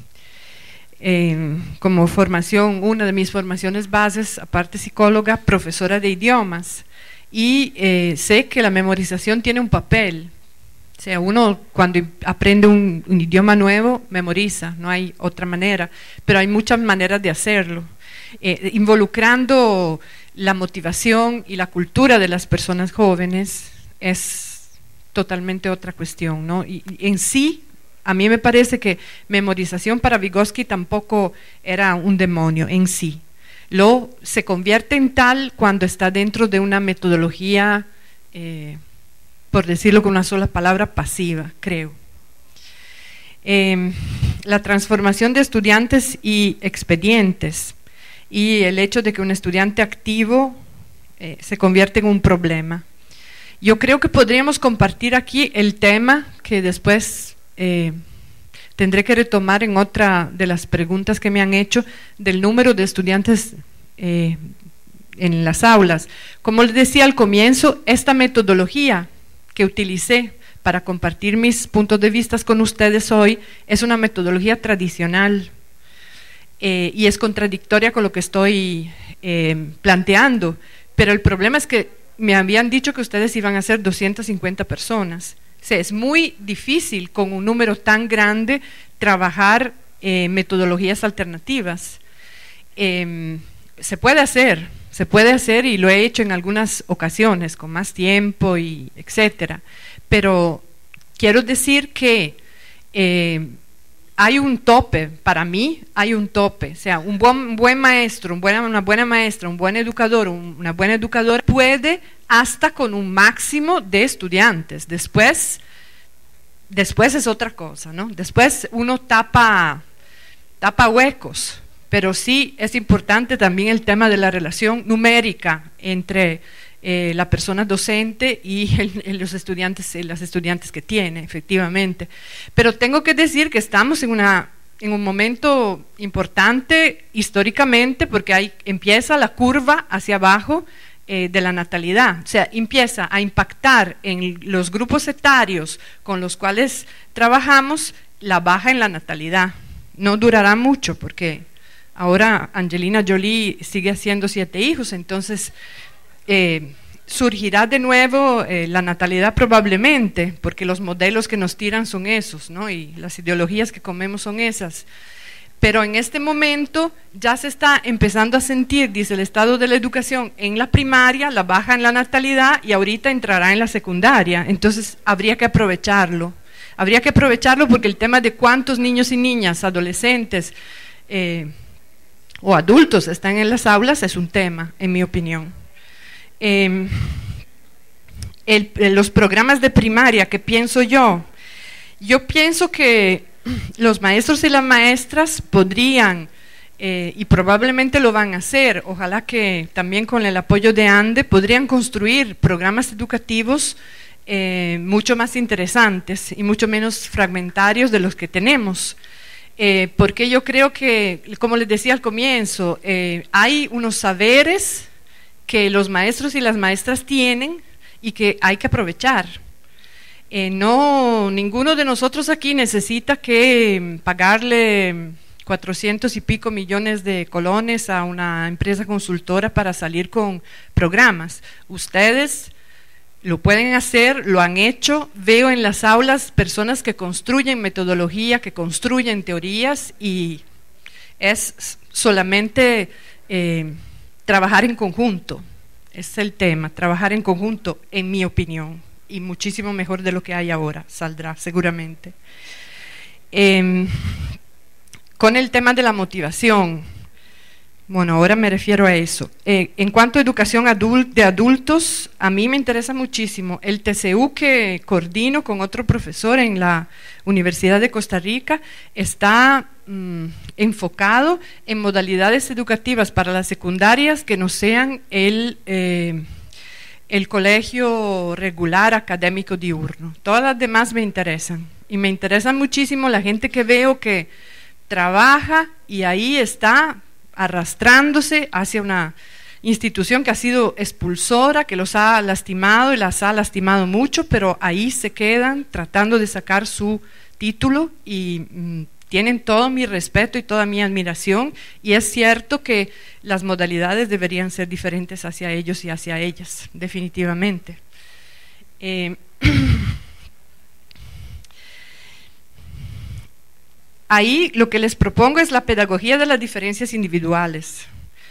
como formación, una de mis formaciones bases, aparte psicóloga, profesora de idiomas, y sé que la memorización tiene un papel. O sea, uno cuando aprende un idioma nuevo, memoriza, no hay otra manera, pero hay muchas maneras de hacerlo, involucrando la motivación y la cultura de las personas jóvenes es totalmente otra cuestión, ¿no? Y en sí, a mí me parece que memorización para Vygotsky tampoco era un demonio en sí. Se convierte en tal cuando está dentro de una metodología, por decirlo con una sola palabra, pasiva, creo. La transformación de estudiantes y expedientes, y el hecho de que un estudiante activo se convierte en un problema. Yo creo que podríamos compartir aquí el tema que después tendré que retomar en otra de las preguntas que me han hecho, del número de estudiantes en las aulas. Como les decía al comienzo, esta metodología que utilicé para compartir mis puntos de vista con ustedes hoy es una metodología tradicional, y es contradictoria con lo que estoy planteando, pero el problema es que me habían dicho que ustedes iban a ser 250 personas. O sea, es muy difícil con un número tan grande trabajar metodologías alternativas. Se puede hacer y lo he hecho en algunas ocasiones con más tiempo y etcétera, pero quiero decir que hay un tope. Para mí hay un tope. O sea, un buen maestro, una buena maestra, un buen educador, una buena educadora puede hasta con un máximo de estudiantes. Después es otra cosa, ¿no? Después uno tapa huecos, pero sí es importante también el tema de la relación numérica entre la persona docente y los estudiantes, las estudiantes que tiene, efectivamente. Pero tengo que decir que estamos en un momento importante históricamente, porque empieza la curva hacia abajo de la natalidad. O sea, empieza a impactar en los grupos etarios con los cuales trabajamos la baja en la natalidad. No durará mucho, porque ahora Angelina Jolie sigue haciendo 7 hijos, entonces surgirá de nuevo la natalidad probablemente, porque los modelos que nos tiran son esos, ¿no? Y las ideologías que comemos son esas. Pero en este momento ya se está empezando a sentir, dice el estado de la educación, en la primaria, la baja en la natalidad, y ahorita entrará en la secundaria. Entonces habría que aprovecharlo. Habría que aprovecharlo porque el tema de cuántos niños y niñas, adolescentes o adultos están en las aulas es un tema, en mi opinión. Los programas de primaria, ¿qué pienso yo? Yo pienso que los maestros y las maestras podrían, y probablemente lo van a hacer, ojalá que también con el apoyo de ANDE, podrían construir programas educativos mucho más interesantes y mucho menos fragmentarios de los que tenemos. Porque yo creo que, como les decía al comienzo, hay unos saberes que los maestros y las maestras tienen y que hay que aprovechar. Ninguno de nosotros aquí necesita que pagarle 400 y pico millones de colones a una empresa consultora para salir con programas. Ustedes lo pueden hacer, lo han hecho. Veo en las aulas personas que construyen metodología, que construyen teorías, y es solamente trabajar en conjunto. Es el tema, trabajar en conjunto, en mi opinión, y muchísimo mejor de lo que hay ahora, saldrá seguramente. Con el tema de la motivación, bueno, ahora me refiero a eso. En cuanto a educación de adultos, a mí me interesa muchísimo. El TCU que coordino con otro profesor en la Universidad de Costa Rica está enfocado en modalidades educativas para las secundarias que no sean el colegio regular académico diurno. Todas las demás me interesan, y me interesan muchísimo la gente que veo que trabaja y ahí está arrastrándose hacia una institución que ha sido expulsora, que los ha lastimado y las ha lastimado mucho, pero ahí se quedan tratando de sacar su título y tienen todo mi respeto y toda mi admiración, y es cierto que las modalidades deberían ser diferentes hacia ellos y hacia ellas, definitivamente. Ahí lo que les propongo es la pedagogía de las diferencias individuales.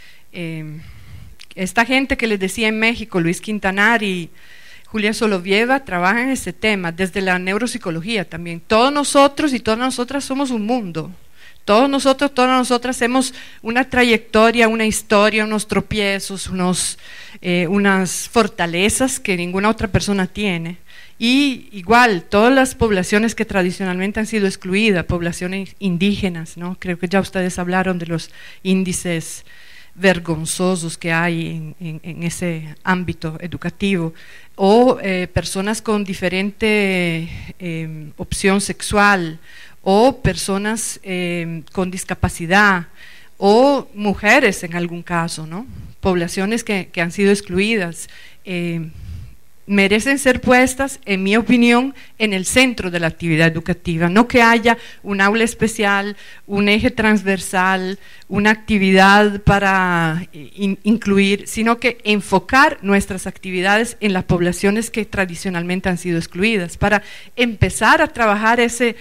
Esta gente que les decía en México, Luis Quintanar y Julia Solovieva, trabajan en este tema, desde la neuropsicología también. Todos nosotros y todas nosotras somos un mundo. Todos nosotros, todas nosotras hemos una trayectoria, una historia, unos tropiezos, unas fortalezas que ninguna otra persona tiene. Y igual, todas las poblaciones que tradicionalmente han sido excluidas, poblaciones indígenas, ¿no? Creo que ya ustedes hablaron de los índices vergonzosos que hay en ese ámbito educativo, o personas con diferente opción sexual, o personas con discapacidad, o mujeres en algún caso, ¿no? Poblaciones que han sido excluidas, merecen ser puestas, en mi opinión, en el centro de la actividad educativa, no que haya un aula especial, un eje transversal, una actividad para incluir, sino que enfocar nuestras actividades en las poblaciones que tradicionalmente han sido excluidas, para empezar a trabajar esa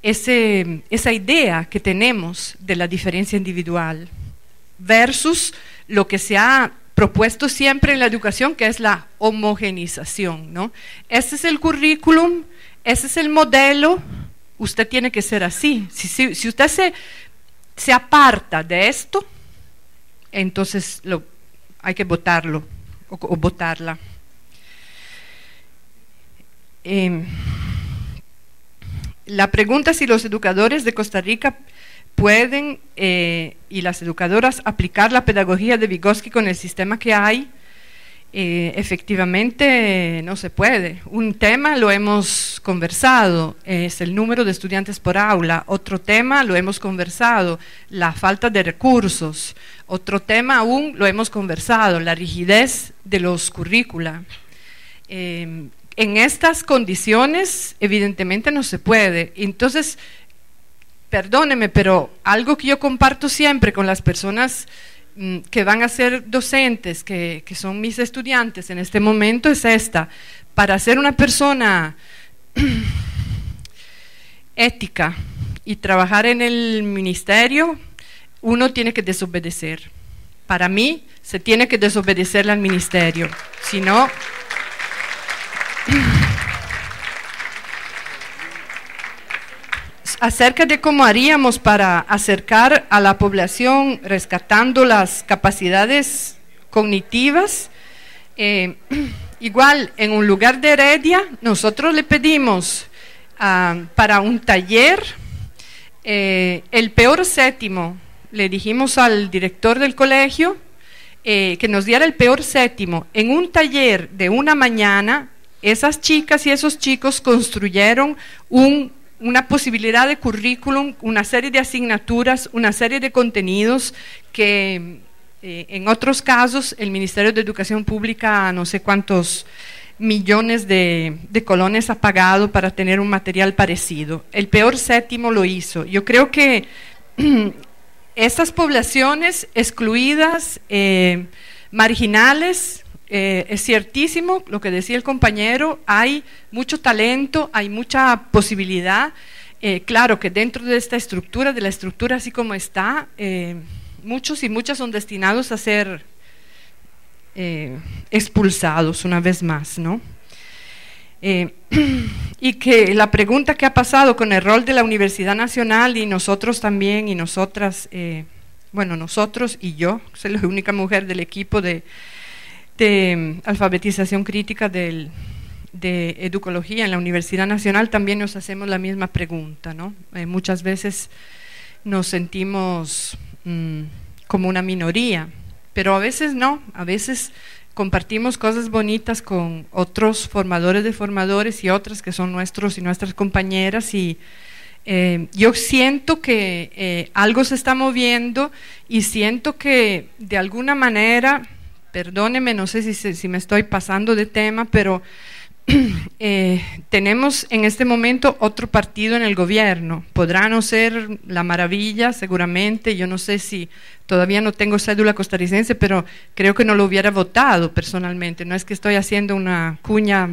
idea que tenemos de la diferencia individual versus lo que se ha propuesto siempre en la educación, que es la homogenización, ¿no? Ese es el currículum, ese es el modelo, usted tiene que ser así. Si usted se aparta de esto, entonces hay que votarlo o votarla. La pregunta es si los educadores de Costa Rica pueden, y las educadoras, aplicar la pedagogía de Vygotsky con el sistema que hay. Efectivamente no se puede. Un tema lo hemos conversado, es el número de estudiantes por aula. Otro tema lo hemos conversado, la falta de recursos. Otro tema aún lo hemos conversado, la rigidez de los currícula. En estas condiciones evidentemente no se puede. Entonces, perdóneme, pero algo que yo comparto siempre con las personas que van a ser docentes, que son mis estudiantes en este momento, es esta: para ser una persona ética y trabajar en el ministerio, uno tiene que desobedecer. Para mí, se tiene que desobedecerle al ministerio, si no... Acerca de cómo haríamos para acercar a la población rescatando las capacidades cognitivas, igual en un lugar de Heredia nosotros le pedimos para un taller el peor séptimo, le dijimos al director del colegio que nos diera el peor séptimo. En un taller de una mañana, esas chicas y esos chicos construyeron una posibilidad de currículum, una serie de asignaturas, una serie de contenidos que en otros casos el Ministerio de Educación Pública no sé cuántos millones de colones ha pagado para tener un material parecido. El peor séptimo lo hizo. Yo creo que estas poblaciones excluidas, marginales, es ciertísimo lo que decía el compañero, hay mucho talento, hay mucha posibilidad, claro que dentro de esta estructura, de la estructura así como está, muchos y muchas son destinados a ser expulsados una vez más, ¿no? Y que la pregunta que ha pasado con el rol de la Universidad Nacional y nosotros también y nosotras, bueno, nosotros y yo, soy la única mujer del equipo de alfabetización crítica de educología en la Universidad Nacional, también nos hacemos la misma pregunta, ¿no? Muchas veces nos sentimos como una minoría, pero a veces no, a veces compartimos cosas bonitas con otros formadores de formadores y otras que son nuestros y nuestras compañeras, y yo siento que algo se está moviendo y siento que de alguna manera, perdóneme, no sé si me estoy pasando de tema, pero tenemos en este momento otro partido en el gobierno. Podrá no ser la maravilla, seguramente, yo no sé si todavía no tengo cédula costarricense, pero creo que no lo hubiera votado personalmente. No es que estoy haciendo una cuña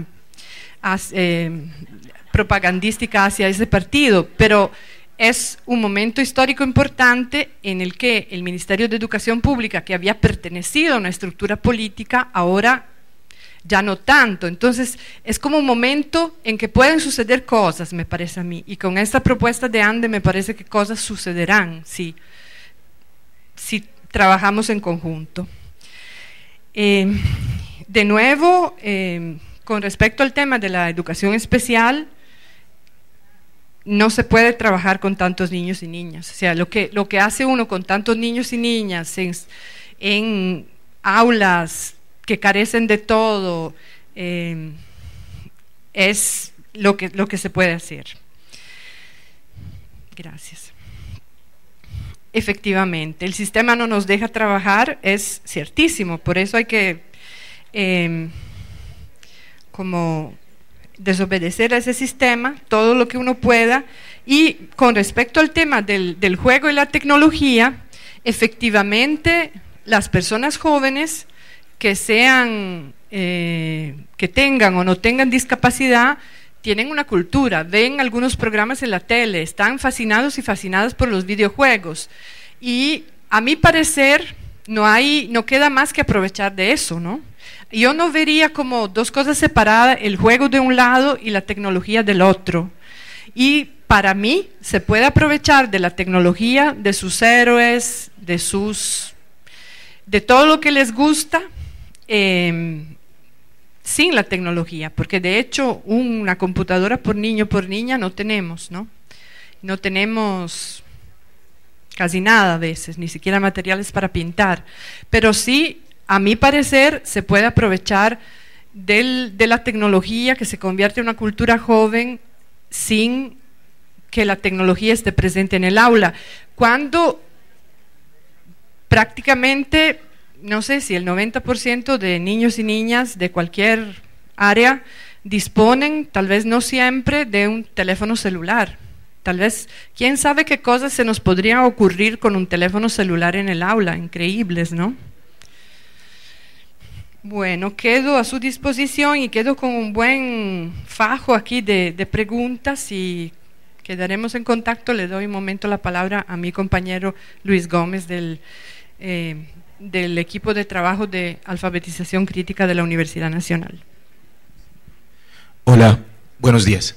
propagandística hacia ese partido, pero es un momento histórico importante en el que el Ministerio de Educación Pública, que había pertenecido a una estructura política, ahora ya no tanto. Entonces es como un momento en que pueden suceder cosas, me parece a mí, y con esta propuesta de ANDE me parece que cosas sucederán si trabajamos en conjunto. De nuevo, con respecto al tema de la educación especial, no se puede trabajar con tantos niños y niñas. O sea, lo que hace uno con tantos niños y niñas en aulas que carecen de todo, es lo que se puede hacer. Gracias. Efectivamente, el sistema no nos deja trabajar, es ciertísimo, por eso hay que como desobedecer a ese sistema todo lo que uno pueda. Y con respecto al tema del juego y la tecnología, efectivamente las personas jóvenes que sean que tengan o no tengan discapacidad tienen una cultura, ven algunos programas en la tele, están fascinados y fascinadas por los videojuegos, y a mi parecer no queda más que aprovechar de eso, ¿no? Yo no vería como dos cosas separadas, el juego de un lado y la tecnología del otro. Y para mí se puede aprovechar de la tecnología, de sus héroes, de todo lo que les gusta, sin la tecnología, porque de hecho una computadora por niño por niña no tenemos, ¿no? No tenemos casi nada a veces, ni siquiera materiales para pintar, pero sí, a mi parecer, se puede aprovechar de la tecnología, que se convierte en una cultura joven sin que la tecnología esté presente en el aula. Cuando prácticamente, no sé si el 90% de niños y niñas de cualquier área disponen, tal vez no siempre, de un teléfono celular. tal vez, quién sabe qué cosas se nos podrían ocurrir con un teléfono celular en el aula, increíbles, ¿no? Bueno, quedo a su disposición y quedo con un buen fajo aquí de preguntas y quedaremos en contacto. Le doy un momento la palabra a mi compañero Luis Gómez del equipo de trabajo de alfabetización crítica de la Universidad Nacional. Hola, buenos días.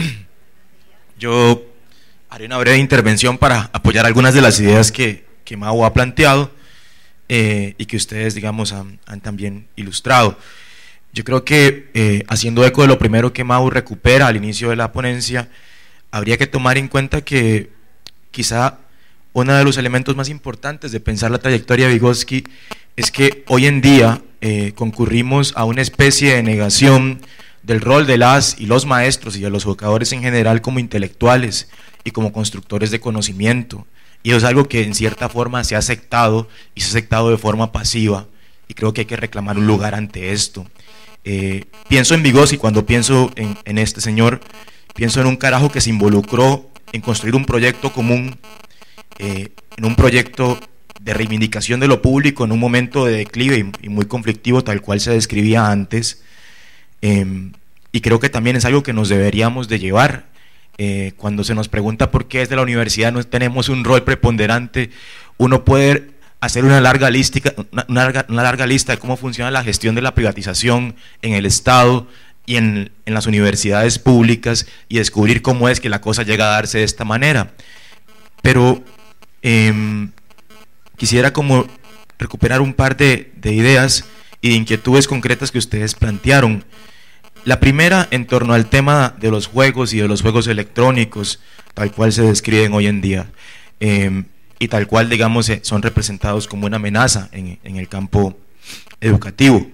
Yo haré una breve intervención para apoyar algunas de las ideas que Mau ha planteado y que ustedes, digamos, han también ilustrado. Yo creo que, haciendo eco de lo primero que Mau recupera al inicio de la ponencia, habría que tomar en cuenta que quizá uno de los elementos más importantes de pensar la trayectoria de Vygotsky es que hoy en día concurrimos a una especie de negación del rol de las y los maestros y de los educadores en general como intelectuales y como constructores de conocimiento, y eso es algo que en cierta forma se ha aceptado y se ha aceptado de forma pasiva, y creo que hay que reclamar un lugar ante esto. Pienso en Vygotsky, cuando pienso en este señor, pienso en un carajo que se involucró en construir un proyecto común, en un proyecto de reivindicación de lo público en un momento de declive y muy conflictivo, tal cual se describía antes. Y creo que también es algo que nos deberíamos de llevar cuando se nos pregunta por qué desde la universidad no tenemos un rol preponderante. Uno puede hacer una larga lista de cómo funciona la gestión de la privatización en el Estado y en las universidades públicas y descubrir cómo es que la cosa llega a darse de esta manera. Pero quisiera como recuperar un par de ideas y de inquietudes concretas que ustedes plantearon. La primera, en torno al tema de los juegos y de los juegos electrónicos, tal cual se describen hoy en día, y tal cual, digamos, son representados como una amenaza en el campo educativo.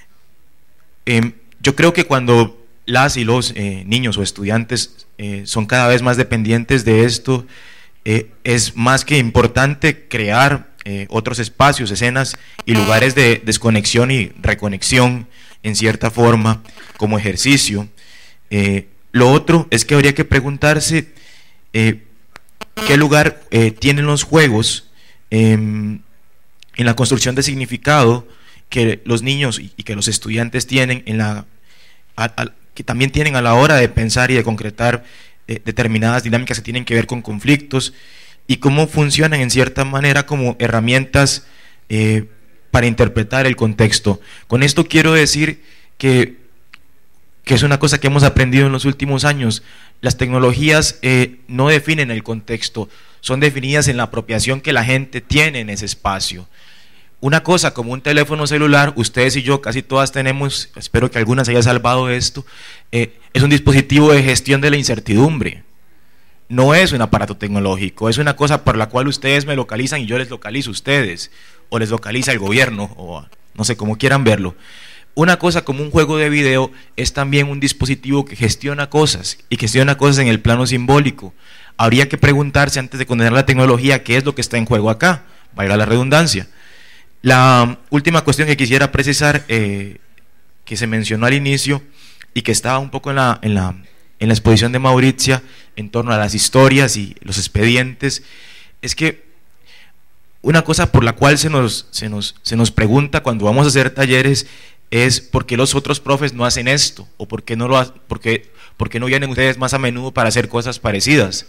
Yo creo que cuando las y los niños o estudiantes son cada vez más dependientes de esto, es más que importante crear otros espacios, escenas y lugares de desconexión y reconexión en cierta forma como ejercicio. Lo otro es que habría que preguntarse qué lugar tienen los juegos en la construcción de significado que los niños y que los estudiantes tienen que también tienen a la hora de pensar y de concretar determinadas dinámicas que tienen que ver con conflictos, y cómo funcionan en cierta manera como herramientas para interpretar el contexto. Con esto quiero decir que es una cosa que hemos aprendido en los últimos años. Las tecnologías no definen el contexto, son definidas en la apropiación que la gente tiene en ese espacio. Una cosa como un teléfono celular, ustedes y yo casi todas tenemos, espero que algunas haya salvado esto, es un dispositivo de gestión de la incertidumbre. No es un aparato tecnológico, es una cosa por la cual ustedes me localizan y yo les localizo a ustedes, o les localiza el gobierno, o no sé, como quieran verlo. Una cosa como un juego de video es también un dispositivo que gestiona cosas, y gestiona cosas en el plano simbólico. Habría que preguntarse antes de condenar la tecnología qué es lo que está en juego acá, valga la redundancia. La última cuestión que quisiera precisar, que se mencionó al inicio y que estaba un poco en la exposición de Mauricia en torno a las historias y los expedientes, es que una cosa por la cual se nos pregunta cuando vamos a hacer talleres es por qué los otros profes no hacen esto, o por qué no vienen ustedes más a menudo para hacer cosas parecidas.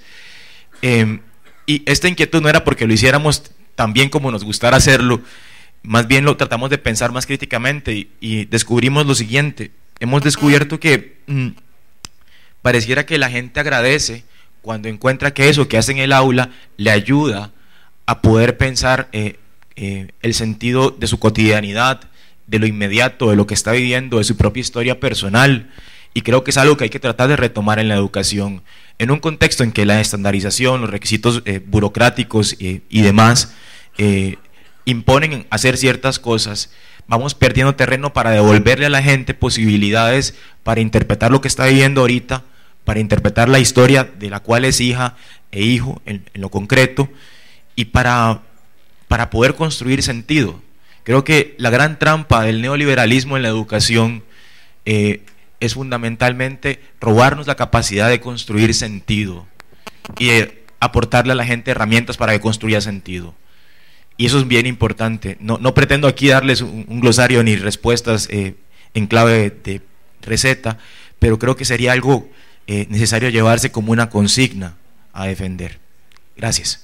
Y esta inquietud no era porque lo hiciéramos tan bien como nos gustara hacerlo, más bien lo tratamos de pensar más críticamente y descubrimos lo siguiente. Hemos descubierto que pareciera que la gente agradece cuando encuentra que eso que hace en el aula le ayuda a poder pensar el sentido de su cotidianidad, de lo inmediato, de lo que está viviendo, de su propia historia personal, y creo que es algo que hay que tratar de retomar en la educación, en un contexto en que la estandarización, los requisitos burocráticos y demás imponen hacer ciertas cosas. Vamos perdiendo terreno para devolverle a la gente posibilidades para interpretar lo que está viviendo ahorita, para interpretar la historia de la cual es hija e hijo en lo concreto, y para poder construir sentido. Creo que la gran trampa del neoliberalismo en la educación es fundamentalmente robarnos la capacidad de construir sentido. y aportarle a la gente herramientas para que construya sentido. Y eso es bien importante. No pretendo aquí darles un glosario ni respuestas en clave de receta, pero creo que sería algo necesario llevarse como una consigna a defender. Gracias.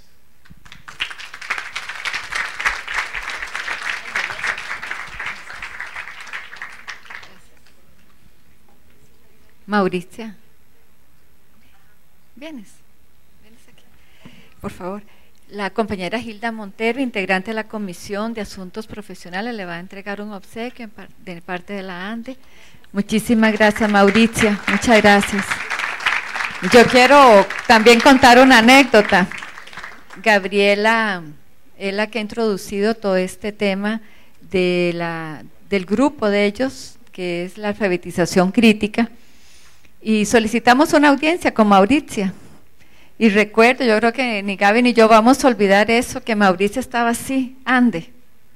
Mauricia, ¿vienes aquí? Por favor. La compañera Hilda Montero, integrante de la Comisión de Asuntos Profesionales, le va a entregar un obsequio de parte de la ANDE. Muchísimas gracias, Mauricia, muchas gracias. Yo quiero también contar una anécdota. Gabriela es la que ha introducido todo este tema del grupo de ellos, que es la alfabetización crítica, y solicitamos una audiencia con Mauricia. Y recuerdo, yo creo que ni Gaby ni yo vamos a olvidar eso, que Mauricia estaba así, Ande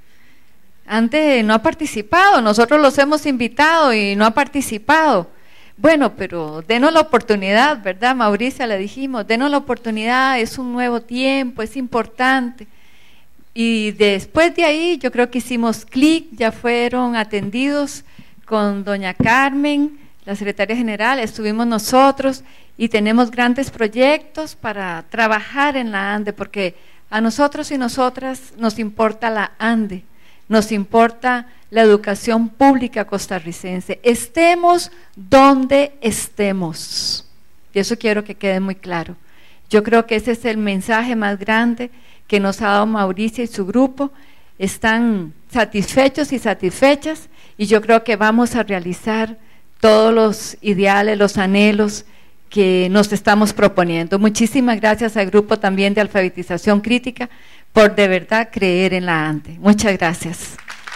no ha participado, nosotros los hemos invitado y no ha participado. Bueno, pero denos la oportunidad, ¿verdad, Mauricia? Le dijimos, denos la oportunidad, es un nuevo tiempo, es importante. Y después de ahí yo creo que hicimos clic, ya fueron atendidos con doña Carmen, la secretaria general, estuvimos nosotros y tenemos grandes proyectos para trabajar en la ANDE, porque a nosotros y nosotras nos importa la ANDE, nos importa la educación pública costarricense, estemos donde estemos. Y eso quiero que quede muy claro. Yo creo que ese es el mensaje más grande que nos ha dado Mauricia y su grupo. Están satisfechos y satisfechas, y yo creo que vamos a realizar todos los ideales, los anhelos que nos estamos proponiendo. Muchísimas gracias al grupo también de alfabetización crítica por de verdad creer en la ANDE. Muchas gracias.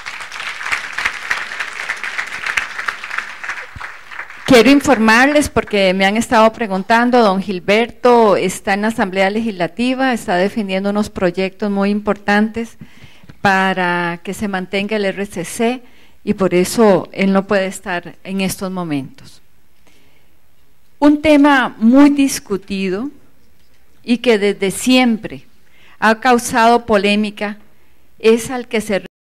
Quiero informarles, porque me han estado preguntando, don Gilberto está en la Asamblea Legislativa, está defendiendo unos proyectos muy importantes para que se mantenga el RCC, y por eso él no puede estar en estos momentos. Un tema muy discutido y que desde siempre ha causado polémica es al que se